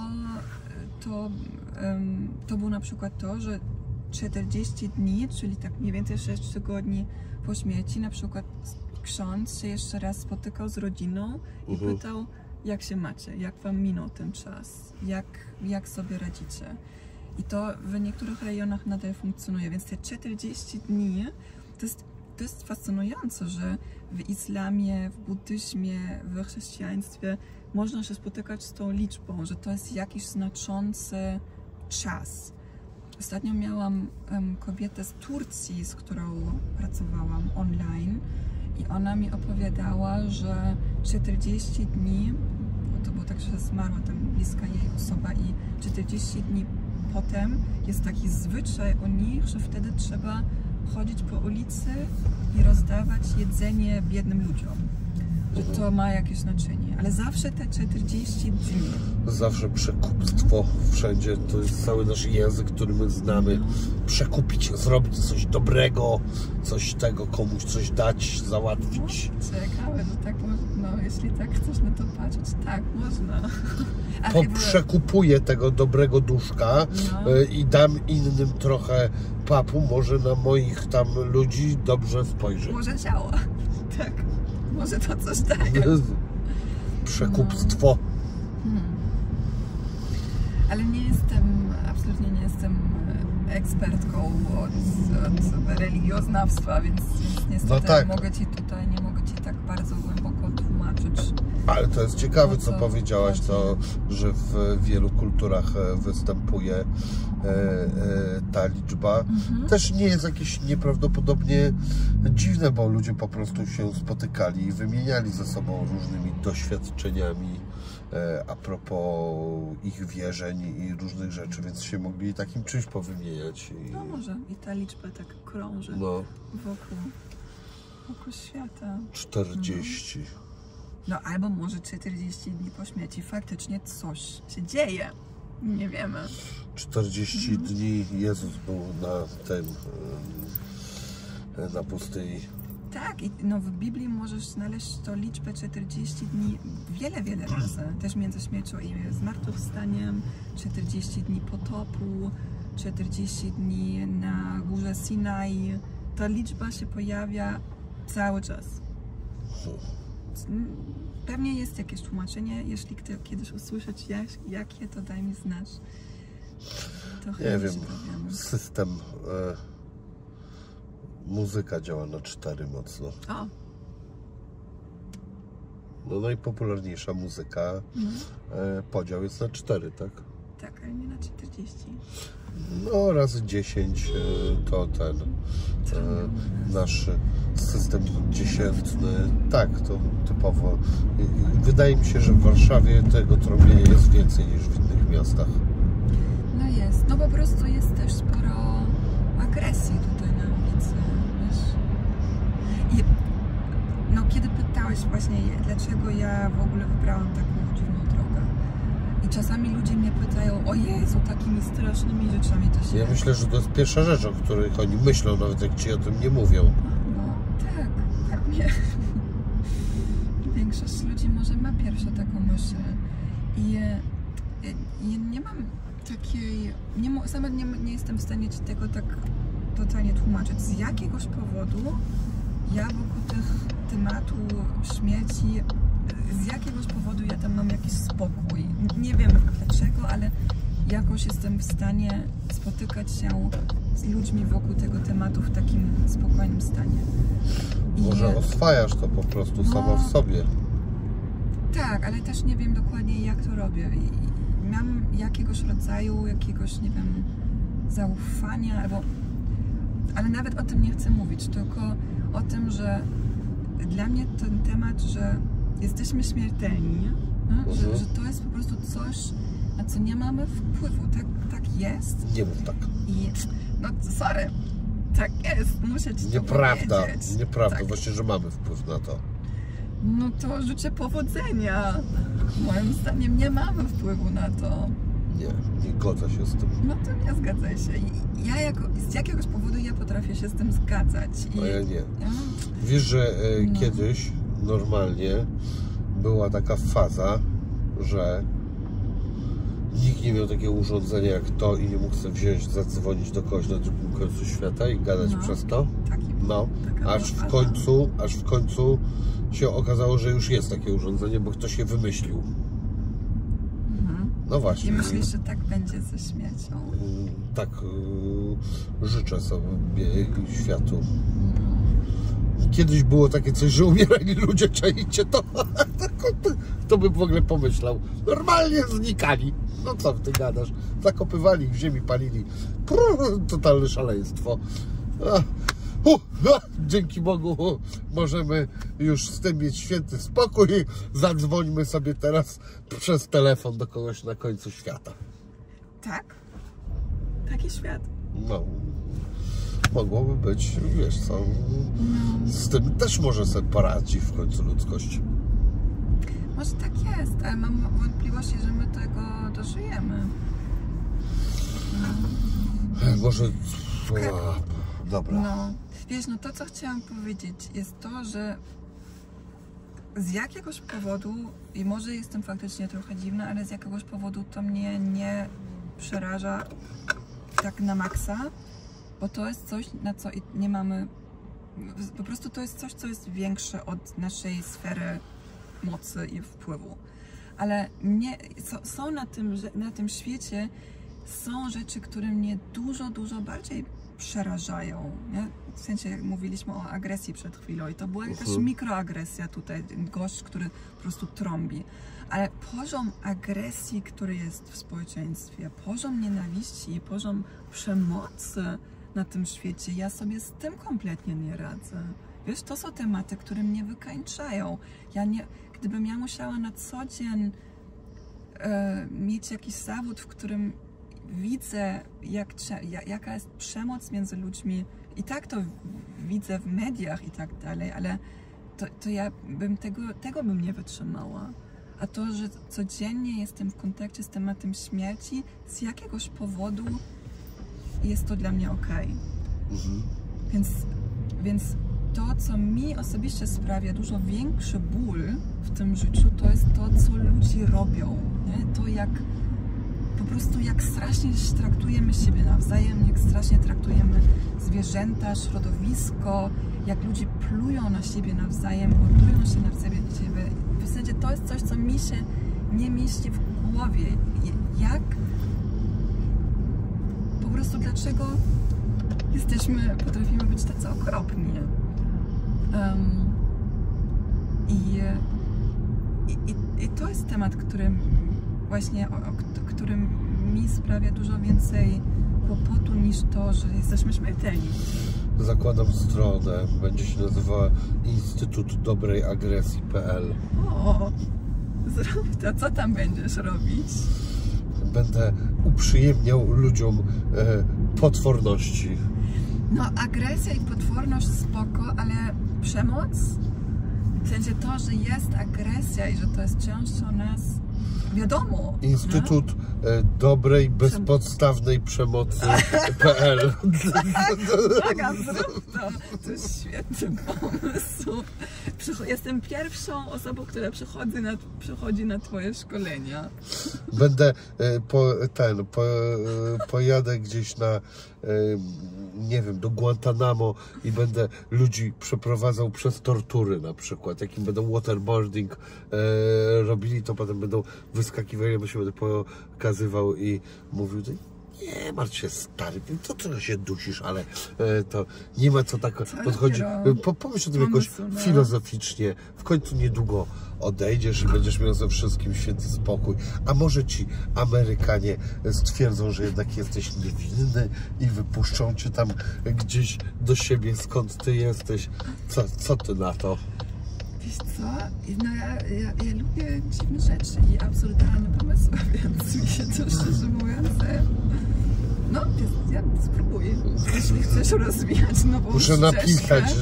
to było na przykład to, że 40 dni, czyli tak mniej więcej 6 tygodni po śmierci, na przykład ksiądz się jeszcze raz spotykał z rodziną i pytał, jak się macie, jak wam minął ten czas, jak sobie radzicie. I to w niektórych rejonach nadal funkcjonuje, więc te 40 dni to jest fascynujące, że w islamie, w buddyzmie, w chrześcijaństwie można się spotykać z tą liczbą, że to jest jakiś znaczący czas. Ostatnio miałam kobietę z Turcji, z którą pracowałam online i ona mi opowiadała, że 40 dni, bo to było tak, że zmarła tam bliska jej osoba i 40 dni potem jest taki zwyczaj u nich, że wtedy trzeba chodzić po ulicy i rozdawać jedzenie biednym ludziom. Że to ma jakieś znaczenie, ale zawsze te 40 dni. Zawsze przekupstwo wszędzie, to jest cały nasz język, który my znamy. Przekupić, zrobić coś dobrego, coś tego, komuś coś dać, załatwić. No, ciekawe, że tak można, no jeśli tak chcesz na to patrzeć, tak, można. Przekupuję tego dobrego duszka i dam innym trochę papu, może na moich tam ludzi dobrze spojrzy. Może działa, tak. Może to coś daje. Przekupstwo. Ale nie jestem, absolutnie nie jestem ekspertką od religioznawstwa, więc niestety no tak. nie mogę Ci tak bardzo głęboko tłumaczyć. Ale to jest ciekawe, co powiedziałaś, to, że w wielu kulturach występuje ta liczba. Też nie jest jakieś nieprawdopodobnie dziwne, bo ludzie po prostu się spotykali i wymieniali ze sobą różnymi doświadczeniami a propos ich wierzeń i różnych rzeczy, więc się mogli takim czymś powymieniać. No może i ta liczba tak krąży wokół świata. 40. No albo może 40 dni po śmierci faktycznie coś się dzieje. Nie wiemy. 40 dni Jezus był na tym, na pustyni. Tak, i no w Biblii możesz znaleźć tą liczbę 40 dni wiele razy. Też między śmiercią i zmartwychwstaniem, 40 dni potopu, 40 dni na górze Sinai. Ta liczba się pojawia cały czas. Pewnie jest jakieś tłumaczenie, jeśli kiedyś usłyszeć jakie, to daj mi znać. To nie wiem, system muzyka działa na 4 mocno. O. No najpopularniejsza muzyka, podział jest na 4, tak? Tak, ale nie na 40. No razy 10 to ten nasz system dziesiętny. Tak, to typowo. Wydaje mi się, że w Warszawie tego trąbienia jest więcej niż w innych miastach. No jest. No po prostu jest też sporo agresji tutaj na ulicy. Wiesz? I no kiedy pytałeś właśnie, dlaczego ja w ogóle wybrałam taką dziwną drogę. I czasami ludzie mnie pytają, o Jezu, takimi strasznymi rzeczami to się... Ja myślę, że to jest pierwsza rzecz, o której oni myślą, nawet jak ci o tym nie mówią. No tak, pewnie. Większość ludzi może ma pierwszą taką myśl. I nie mam takiej... Sama nie jestem w stanie Ci tego tak totalnie tłumaczyć. Z jakiegoś powodu ja wokół tych tematu śmierci, z jakiegoś powodu ja tam mam jakiś spokój. Nie wiem dlaczego, ale jakoś jestem w stanie spotykać się z ludźmi wokół tego tematu w takim spokojnym stanie. Może oswajasz to po prostu sama w sobie. Tak, ale też nie wiem dokładnie jak to robię. Mam jakiegoś rodzaju, nie wiem, zaufania, ale nawet o tym nie chcę mówić, tylko o tym, że dla mnie ten temat, że jesteśmy śmiertelni, no? że to jest po prostu coś, na co nie mamy wpływu. Tak jest. Nie mów tak. I no sorry, tak jest, muszę Ci to powiedzieć. Nieprawda, tak. Właśnie, że mamy wpływ na to. No to życzę powodzenia. Moim zdaniem nie mamy wpływu na to. Nie godzę się z tym. No to nie zgadzaj się. Z jakiegoś powodu ja potrafię się z tym zgadzać. A ja nie. Wiesz, że kiedyś normalnie była taka faza, że nikt nie miał takiego urządzenia jak to i nie mógł sobie wziąć, zadzwonić do kogoś na drugim końcu świata i gadać przez to. Aż w końcu się okazało, że już jest takie urządzenie, bo ktoś je wymyślił. No właśnie. I myślisz, że tak będzie ze śmiercią? Tak, życzę sobie światu. Kiedyś było takie coś, że umierali ludzie, czajcie to. Kto by w ogóle pomyślał? Normalnie znikali. No co ty gadasz? Zakopywali ich w ziemi, palili. Totalne szaleństwo. Dzięki Bogu możemy już z tym mieć święty spokój. Zadzwońmy sobie teraz przez telefon do kogoś na końcu świata. Tak? Taki świat. No. mogłoby być, wiesz co, z tym też może sobie poradzi w końcu ludzkość. Może tak jest, ale mam wątpliwości, że my tego dożyjemy. Może... Dobra. No, wiesz, no to co chciałam powiedzieć jest to, że z jakiegoś powodu, i może jestem faktycznie trochę dziwna, ale z jakiegoś powodu to mnie nie przeraża tak na maksa, bo to jest coś, na co nie mamy, po prostu to jest coś, co jest większe od naszej sfery mocy i wpływu. Ale są na tym świecie są rzeczy, które mnie dużo bardziej przerażają. Nie? W sensie, jak mówiliśmy o agresji przed chwilą i to była jakaś mikroagresja tutaj, gość, który po prostu trąbi. Ale poziom agresji, który jest w społeczeństwie, poziom nienawiści i poziom przemocy na tym świecie, ja sobie z tym kompletnie nie radzę. Wiesz, to są tematy, które mnie wykańczają. Gdybym ja musiała na co dzień mieć jakiś zawód, w którym widzę, jaka jest przemoc między ludźmi, i tak to widzę w mediach i tak dalej, ale to ja bym tego bym nie wytrzymała. A to, że codziennie jestem w kontakcie z tematem śmierci, z jakiegoś powodu jest to dla mnie okej. Więc to, co mi osobiście sprawia dużo większy ból w tym życiu, to jest to, co ludzie robią. Nie? To po prostu jak strasznie traktujemy siebie nawzajem, jak strasznie traktujemy zwierzęta, środowisko, jak ludzie plują na siebie nawzajem, mordują się na siebie. W zasadzie to jest coś, co mi się nie mieści w głowie. Po prostu dlaczego potrafimy być tacy okropni. I to jest temat, którym mi sprawia dużo więcej kłopotu niż to, że jesteśmy śmiertelni. Zakładam stronę, będzie się nazywała Instytut Dobrej Agresji.pl. O, zrób to, co tam będziesz robić? Będę uprzyjemniał ludziom potworności. No, agresja i potworność spoko, ale przemoc? W sensie to, że jest agresja i że to jest częścią nas, wiadomo. Instytut Dobrej, Bezpodstawnej Przemocy.pl. Taka, zrób to. To jest świetny pomysł. Jestem pierwszą osobą, która przychodzi na twoje szkolenia. Będę pojadę gdzieś na nie wiem, do Guantanamo i będę ludzi przeprowadzał przez tortury na przykład. Jak im będą waterboarding robili, to potem będą wyskakiwali, bo się będę pokazywał i mówił: nie martw się, stary, to trochę się dusisz, ale to nie ma co tak podchodzić. Pomyśl o tym jakoś filozoficznie. W końcu niedługo odejdziesz i będziesz miał ze wszystkim święty spokój. A może ci Amerykanie stwierdzą, że jednak jesteś niewinny i wypuszczą cię tam gdzieś do siebie, skąd ty jesteś. Co ty na to? Wiesz co? No ja lubię dziwne rzeczy i absurdalne pomysły, więc mi się to, szczerze mówiąc, no, ja spróbuję. Jeśli chcesz rozwijać nową muszę ścieżkę, napisać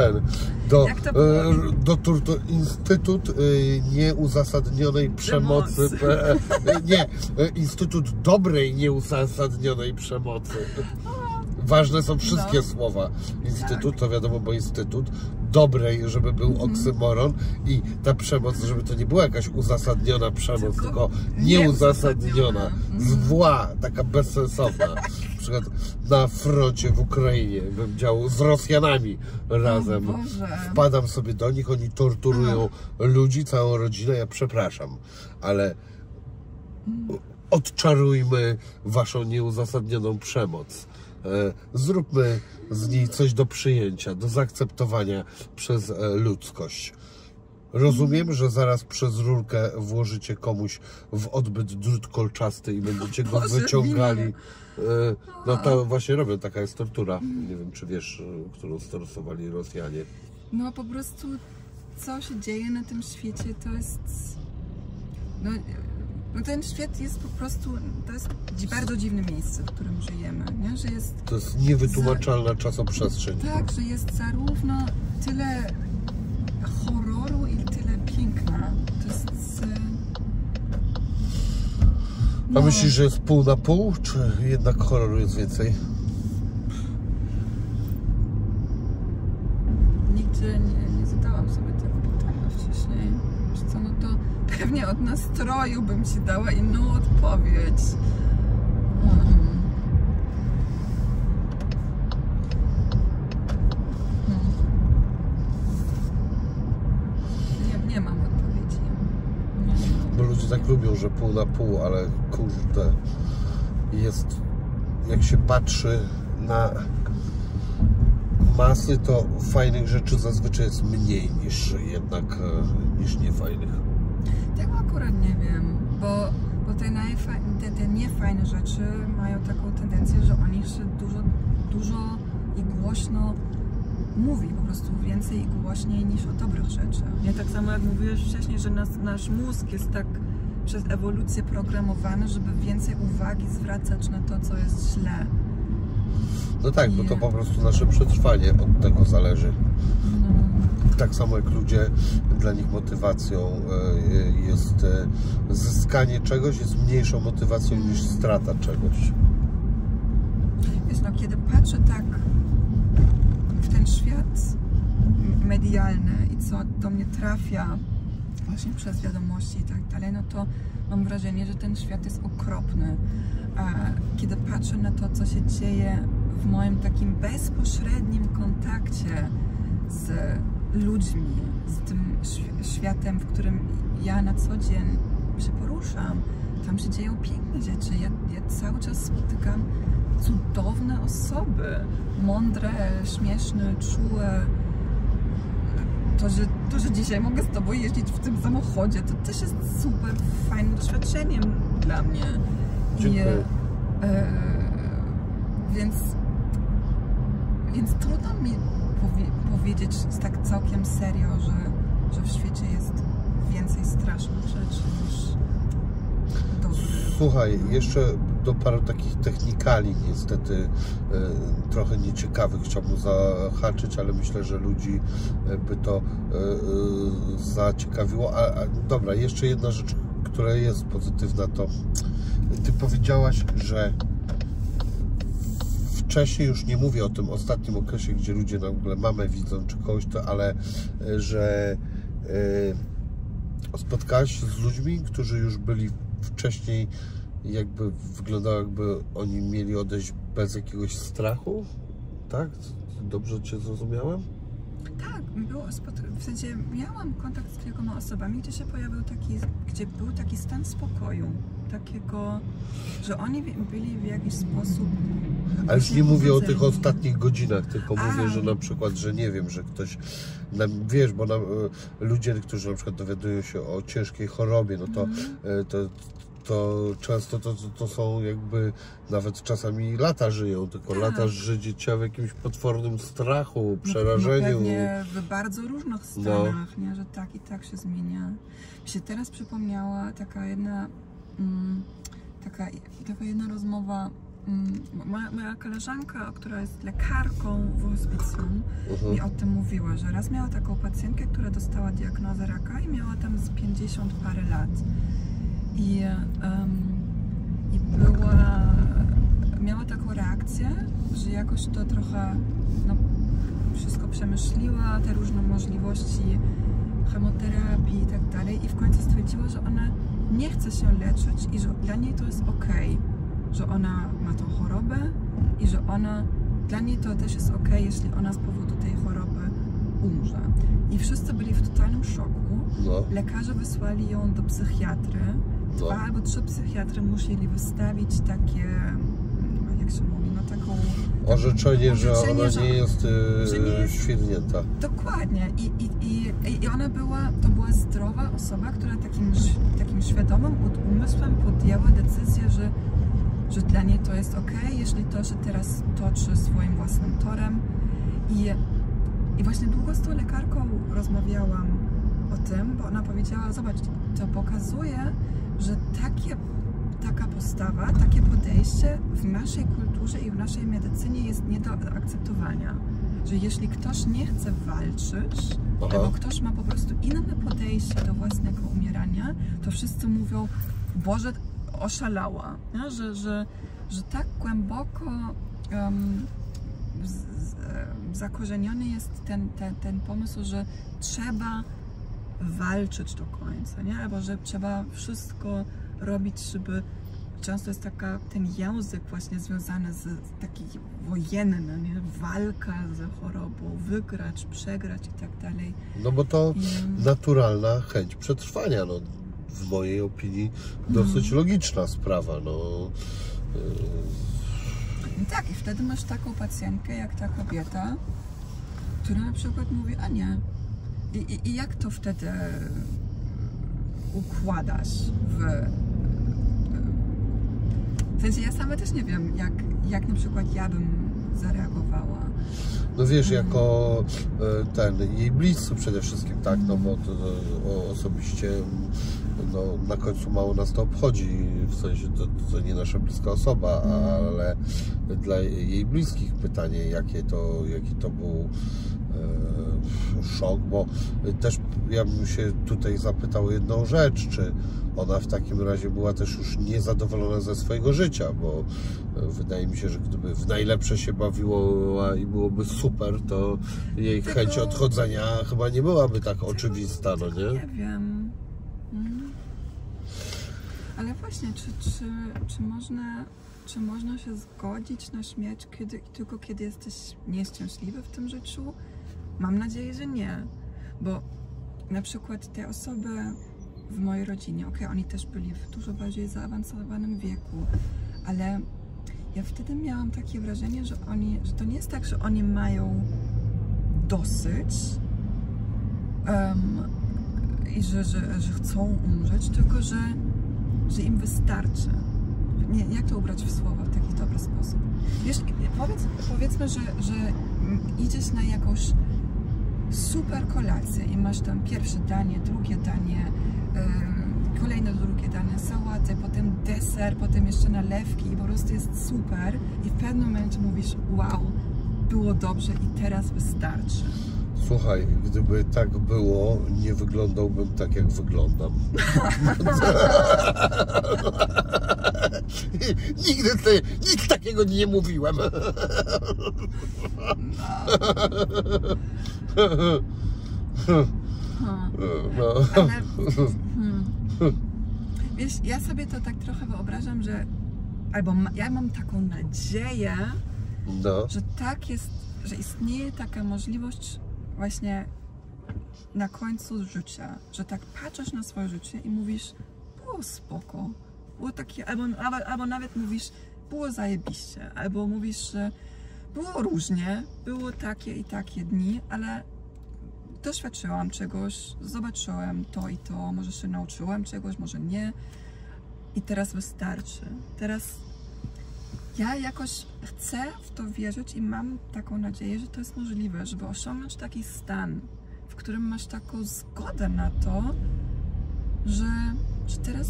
do Instytut Nieuzasadnionej Przemocy. Nie, Instytut Dobrej Nieuzasadnionej Przemocy. Ważne są wszystkie słowa. Instytut to wiadomo, bo instytut. Dobrej, żeby był oksymoron, i ta przemoc, żeby to nie była jakaś uzasadniona przemoc, tylko nieuzasadniona. Zwła, taka bezsensowna. Na przykład na froncie w Ukrainie bym działał z Rosjanami razem. Wpadam sobie do nich, oni torturują ludzi, całą rodzinę, ja przepraszam, ale odczarujmy waszą nieuzasadnioną przemoc. Zróbmy z niej coś do przyjęcia, do zaakceptowania przez ludzkość. Rozumiem, że zaraz przez rurkę włożycie komuś w odbyt drut kolczasty i będziecie go wyciągali. No to właśnie robią, taka jest tortura. Nie wiem, czy wiesz, którą stosowali Rosjanie. No po prostu co się dzieje na tym świecie, to jest... No, Bo ten świat jest po prostu, to jest bardzo dziwne miejsce, w którym żyjemy, nie? Że jest... To jest niewytłumaczalna czasoprzestrzeń. Tak, że jest zarówno tyle horroru i tyle piękna. To jest... A myślisz, że jest pół na pół, czy jednak horroru jest więcej? Nigdy nie zadałam sobie tego pytania wcześniej. Wiesz co, no to pewnie od nastroju bym ci dała inną odpowiedź. Nie mam odpowiedzi. Bo ludzie tak lubią, że pół na pół, ale kurde, jest, jak się patrzy na masy, to fajnych rzeczy zazwyczaj jest mniej niż jednak niż niefajnych. Tego akurat nie wiem, bo te niefajne rzeczy mają taką tendencję, że o nich się dużo i głośno mówi, po prostu więcej i głośniej niż o dobrych rzeczach. Nie tak samo jak mówiłeś wcześniej, że nasz mózg jest tak przez ewolucję programowany, żeby więcej uwagi zwracać na to, co jest źle. No tak, bo to po prostu nasze przetrwanie od tego zależy. No. Tak samo jak ludzie, dla nich motywacją jest zyskanie czegoś, jest mniejszą motywacją niż strata czegoś. Wiesz, no kiedy patrzę tak w ten świat medialny i co do mnie trafia właśnie przez wiadomości i tak dalej, no to mam wrażenie, że ten świat jest okropny. A kiedy patrzę na to, co się dzieje w moim takim bezpośrednim kontakcie z ludźmi, z tym światem, w którym ja na co dzień się poruszam, tam się dzieją piękne rzeczy. Ja cały czas spotykam cudowne osoby, mądre, śmieszne, czułe. To, że dzisiaj mogę z tobą jeździć w tym samochodzie, to też jest super fajnym doświadczeniem dla mnie. Dziękuję. Więc trudno mi powiedzieć tak całkiem serio, że w świecie jest więcej strasznych rzeczy niż dobrych. Słuchaj, jeszcze do paru takich technikali niestety trochę nieciekawych chciałbym zahaczyć, ale myślę, że ludzi by to zaciekawiło. Dobra, jeszcze jedna rzecz, która jest pozytywna, to ty powiedziałaś, że wcześniej, już nie mówię o tym ostatnim okresie, gdzie ludzie nagle mamę widzą czy kogoś, ale że spotkałaś się z ludźmi, którzy już byli wcześniej, jakby wyglądało, jakby oni mieli odejść bez jakiegoś strachu, tak? Dobrze cię zrozumiałem? Tak, w sensie miałam kontakt z kilkoma osobami, gdzie się pojawił gdzie był taki stan spokoju, takiego, że oni byli w jakiś sposób... Ale już nie mówię o tych ostatnich godzinach, tylko mówię, że na przykład, że nie wiem, że ktoś, wiesz, bo ludzie, którzy na przykład dowiadują się o ciężkiej chorobie, no to często to są jakby nawet czasami lata żyją, tylko lata życia w jakimś potwornym strachu, przerażeniu. No pewnie w bardzo różnych stanach, nie? Że tak i tak się zmienia. Mi się teraz przypomniała taka jedna rozmowa. Moja koleżanka, która jest lekarką w hospicjum, mi o tym mówiła, że raz miała taką pacjentkę, która dostała diagnozę raka i miała tam z 50 parę lat. I miała taką reakcję, że jakoś to trochę wszystko przemyśliła, te różne możliwości chemoterapii i tak dalej, i w końcu stwierdziła, że ona nie chce się leczyć i że dla niej to jest okej, że ona ma tą chorobę i że dla niej to też jest okej, jeśli ona z powodu tej choroby umrze. I wszyscy byli w totalnym szoku. Lekarze wysłali ją do psychiatry. 2 albo 3 psychiatry musieli wystawić takie, jak się mówi, taką... Orzeczenie, że ona nie jest świrnięta. Dokładnie. I ona to była zdrowa osoba, która takim świadomym umysłem podjęła decyzję, że dla niej to jest okej, jeśli to się teraz toczy swoim własnym torem. I właśnie długo z tą lekarką rozmawiałam o tym, bo ona powiedziała, zobacz, to pokazuje, że taka postawa, takie podejście w naszej kulturze i w naszej medycynie jest nie do akceptowania. Że jeśli ktoś nie chce walczyć, albo ktoś ma po prostu inne podejście do własnego umierania, to wszyscy mówią, Boże, oszalała. Nie? Że tak głęboko zakorzeniony jest ten pomysł, że trzeba walczyć do końca, nie? Albo że trzeba wszystko robić, żeby... Często jest ten język właśnie związany z taki wojenny, nie? Walka z chorobą, wygrać, przegrać i tak dalej. No bo to naturalna chęć przetrwania, no, w mojej opinii dosyć logiczna sprawa, no. Tak, i wtedy masz taką pacjentkę jak ta kobieta, która na przykład mówi, a nie. I jak to wtedy układasz w sensie ja sama też nie wiem, jak na przykład ja bym zareagowała. No wiesz, jako jej bliscy przede wszystkim, tak, no bo osobiście no, na końcu mało nas to obchodzi, w sensie to nie nasza bliska osoba, ale dla jej bliskich pytanie, jaki to był szok, bo też ja bym się tutaj zapytał jedną rzecz, czy ona w takim razie była też już niezadowolona ze swojego życia, bo wydaje mi się, że gdyby w najlepsze się bawiło i byłoby super, to jej chęć odchodzenia chyba nie byłaby tak oczywista, no nie? Nie wiem. Ale właśnie, czy można się zgodzić na śmierć tylko kiedy jesteś nieszczęśliwy w tym życiu? Mam nadzieję, że nie, bo na przykład te osoby w mojej rodzinie, oni też byli w dużo bardziej zaawansowanym wieku, ale ja wtedy miałam takie wrażenie, że to nie jest tak, że oni mają dosyć i że chcą umrzeć, tylko że im wystarczy. Nie, jak to ubrać w słowa w taki dobry sposób? Wiesz, powiedzmy, że idziesz na jakąś super kolację i masz tam pierwsze danie, drugie danie, kolejne drugie danie, sałatę, potem deser, potem jeszcze nalewki i po prostu jest super i w pewnym momencie mówisz, wow, było dobrze i teraz wystarczy. Słuchaj, gdyby tak było, nie wyglądałbym tak, jak wyglądam. Nigdy nic takiego nie mówiłem. No. Ale, wiesz, ja sobie to tak trochę wyobrażam, że ja mam taką nadzieję, że tak jest, że istnieje taka możliwość właśnie na końcu życia, że tak patrzysz na swoje życie i mówisz, było spoko, było takie, albo nawet mówisz, było zajebiście, albo mówisz, że było różnie, było takie i takie dni, ale doświadczyłam czegoś, zobaczyłem to i to, może się nauczyłem czegoś, może nie i teraz wystarczy. Teraz ja jakoś chcę w to wierzyć i mam taką nadzieję, że to jest możliwe, żeby osiągnąć taki stan, w którym masz taką zgodę na to, że teraz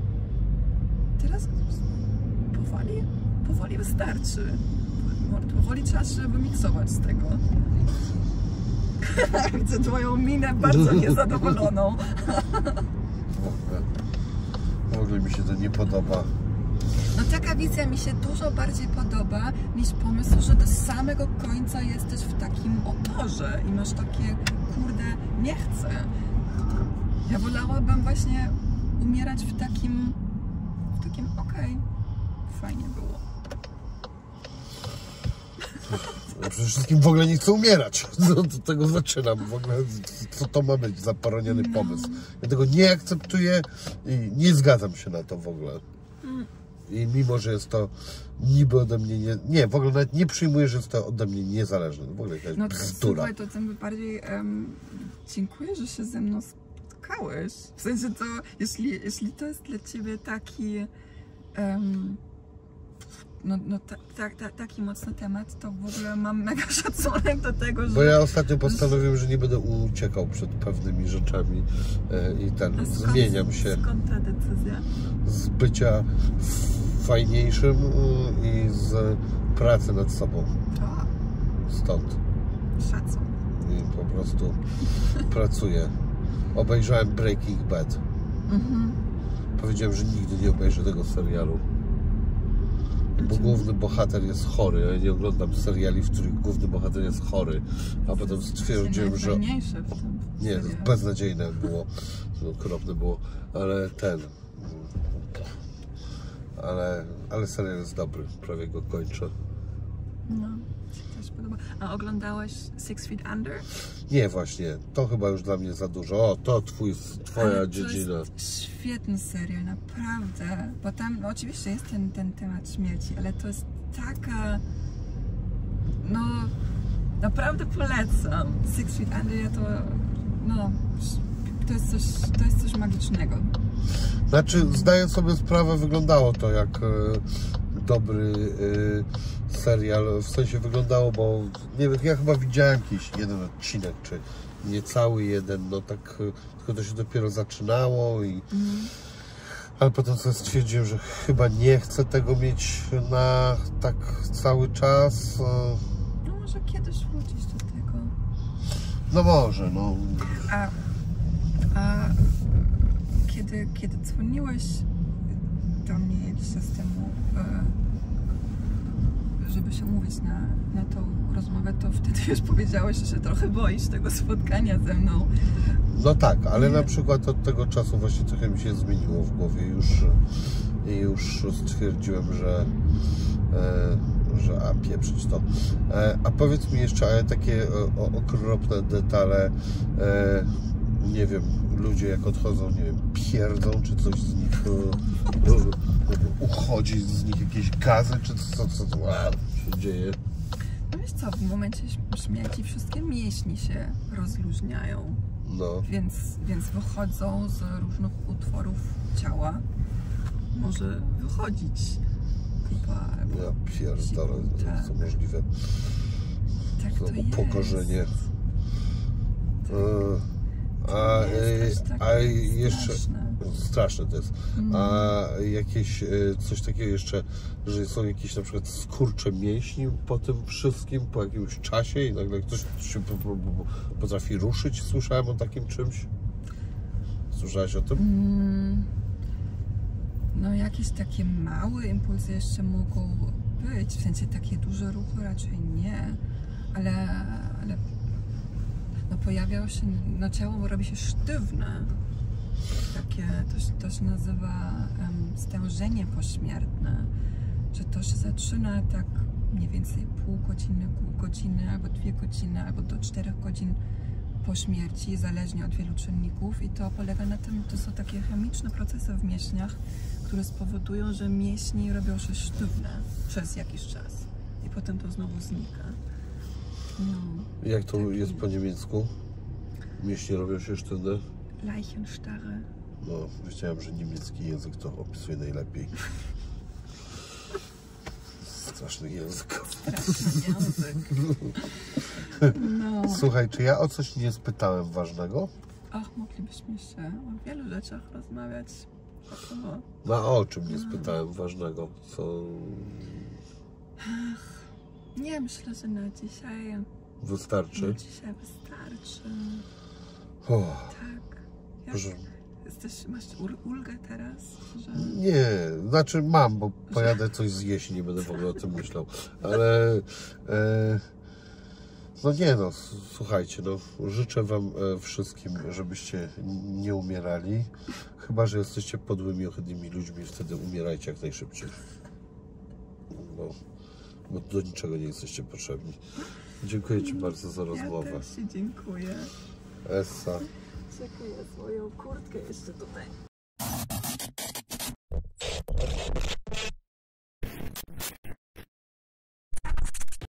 powoli wystarczy. Powoli trzeba się wymiksować z tego. Widzę twoją minę bardzo niezadowoloną. W ogóle mi się to nie podoba. No taka wizja mi się dużo bardziej podoba niż pomysł, że do samego końca jesteś w takim oporze i masz takie, kurde, nie chcę. Ja wolałabym właśnie umierać w takim okej, fajnie było. Ja przede wszystkim w ogóle nie chcę umierać. Do tego zaczynam. W ogóle co to ma być za poroniony pomysł. Ja tego nie akceptuję i nie zgadzam się na to w ogóle. I mimo, że jest to niby ode mnie nie, w ogóle nawet nie przyjmuję, że jest to ode mnie niezależne. W ogóle jakaś bzdura. Słuchaj, to tym bardziej dziękuję, że się ze mną spotkałeś. W sensie to, jeśli to jest dla ciebie taki taki mocny temat, to w ogóle mam mega szacunek do tego, że... Bo ja ostatnio postanowiłem, że nie będę uciekał przed pewnymi rzeczami i zmieniam się. Skąd ta decyzja? Z bycia fajniejszym i z pracy nad sobą. Stąd. Szacun. I po prostu pracuję. Obejrzałem Breaking Bad. Powiedziałem, że nigdy nie obejrzę tego serialu. Bo główny bohater jest chory. Ja nie oglądam seriali, w których główny bohater jest chory. A potem stwierdziłem, że... Nie, beznadziejne było. Okropne było. Ale ale serial jest dobry. Prawie go kończę. No, się też podoba. A oglądałeś Six Feet Under? Nie, właśnie. To chyba już dla mnie za dużo. O, to twoja dziedzina. To jest świetny serial, naprawdę. Bo tam oczywiście jest ten temat śmierci, ale to jest taka... No, naprawdę polecam. Six Feet Under, to jest coś magicznego. Znaczy, zdaję sobie sprawę, wyglądało to jak dobry serial, w sensie wyglądało, bo nie wiem, ja chyba widziałem jakiś jeden odcinek, czy niecały jeden, no tak, tylko to się dopiero zaczynało ale potem sobie stwierdziłem, że chyba nie chcę tego mieć na tak cały czas. No może kiedyś wrócić do tego. No może, no. A kiedy dzwoniłeś do mnie jakiś czas temu, żeby się umówić na tą rozmowę, to wtedy już powiedziałeś, że się trochę boisz tego spotkania ze mną. No tak, ale na przykład od tego czasu właśnie trochę mi się zmieniło w głowie. Już stwierdziłem, że pieprzyć to. A powiedz mi jeszcze takie okropne detale, nie wiem, ludzie jak odchodzą, nie wiem, pierdzą, czy coś z nich uchodzi, z nich jakieś gazy, czy co się dzieje? No wiesz co, w momencie śmierci wszystkie mięśnie się rozluźniają, no. więc wychodzą z różnych utworów ciała, może wychodzić kupa. Ja pierdolę, to możliwe. Tak to jest. Upokorzenie. A jeszcze straszne to jest. A jakieś coś takiego jeszcze, że są jakieś na przykład skurcze mięśni po tym wszystkim, po jakimś czasie i nagle ktoś się potrafi ruszyć. Słyszałem o takim czymś. Słyszałaś o tym? No jakieś takie małe impulsy jeszcze mogą być, w sensie takie duże ruchy raczej nie, ale no pojawiało się, no ciało robi się sztywne, takie, to się nazywa stężenie pośmiertne, że to się zaczyna tak mniej więcej pół godziny, albo 2 godziny, albo do 4 godzin po śmierci, zależnie od wielu czynników, i to polega na tym, to są takie chemiczne procesy w mięśniach, które spowodują, że mięśnie robią się sztywne przez jakiś czas i potem to znowu znika. No, jak to jest po niemiecku? Mięśnie robią się sztywne? Leichenstarre. No, wiedziałem, że niemiecki język to opisuje najlepiej. Straszny język. Straszny język. No. Słuchaj, czy ja o coś nie spytałem ważnego? Ach, moglibyśmy się o wielu rzeczach rozmawiać. No, o czym nie spytałem ważnego? Co... Ach, nie, myślę, że na dzisiaj... Wystarczy? Na dzisiaj wystarczy. Tak. Proszę. Masz ulgę teraz? Że... Nie, znaczy mam, bo pojadę coś zjeść i nie będę w ogóle o tym myślał. Ale... No nie no, słuchajcie, no życzę wam wszystkim, żebyście nie umierali. Chyba że jesteście podłymi, ohydnymi ludźmi, wtedy umierajcie jak najszybciej. Bo do niczego nie jesteście potrzebni. Dziękuję ci bardzo za rozmowę. Ja też ci dziękuję. Essa. Dziękuję, swoją kurtkę jeszcze tutaj.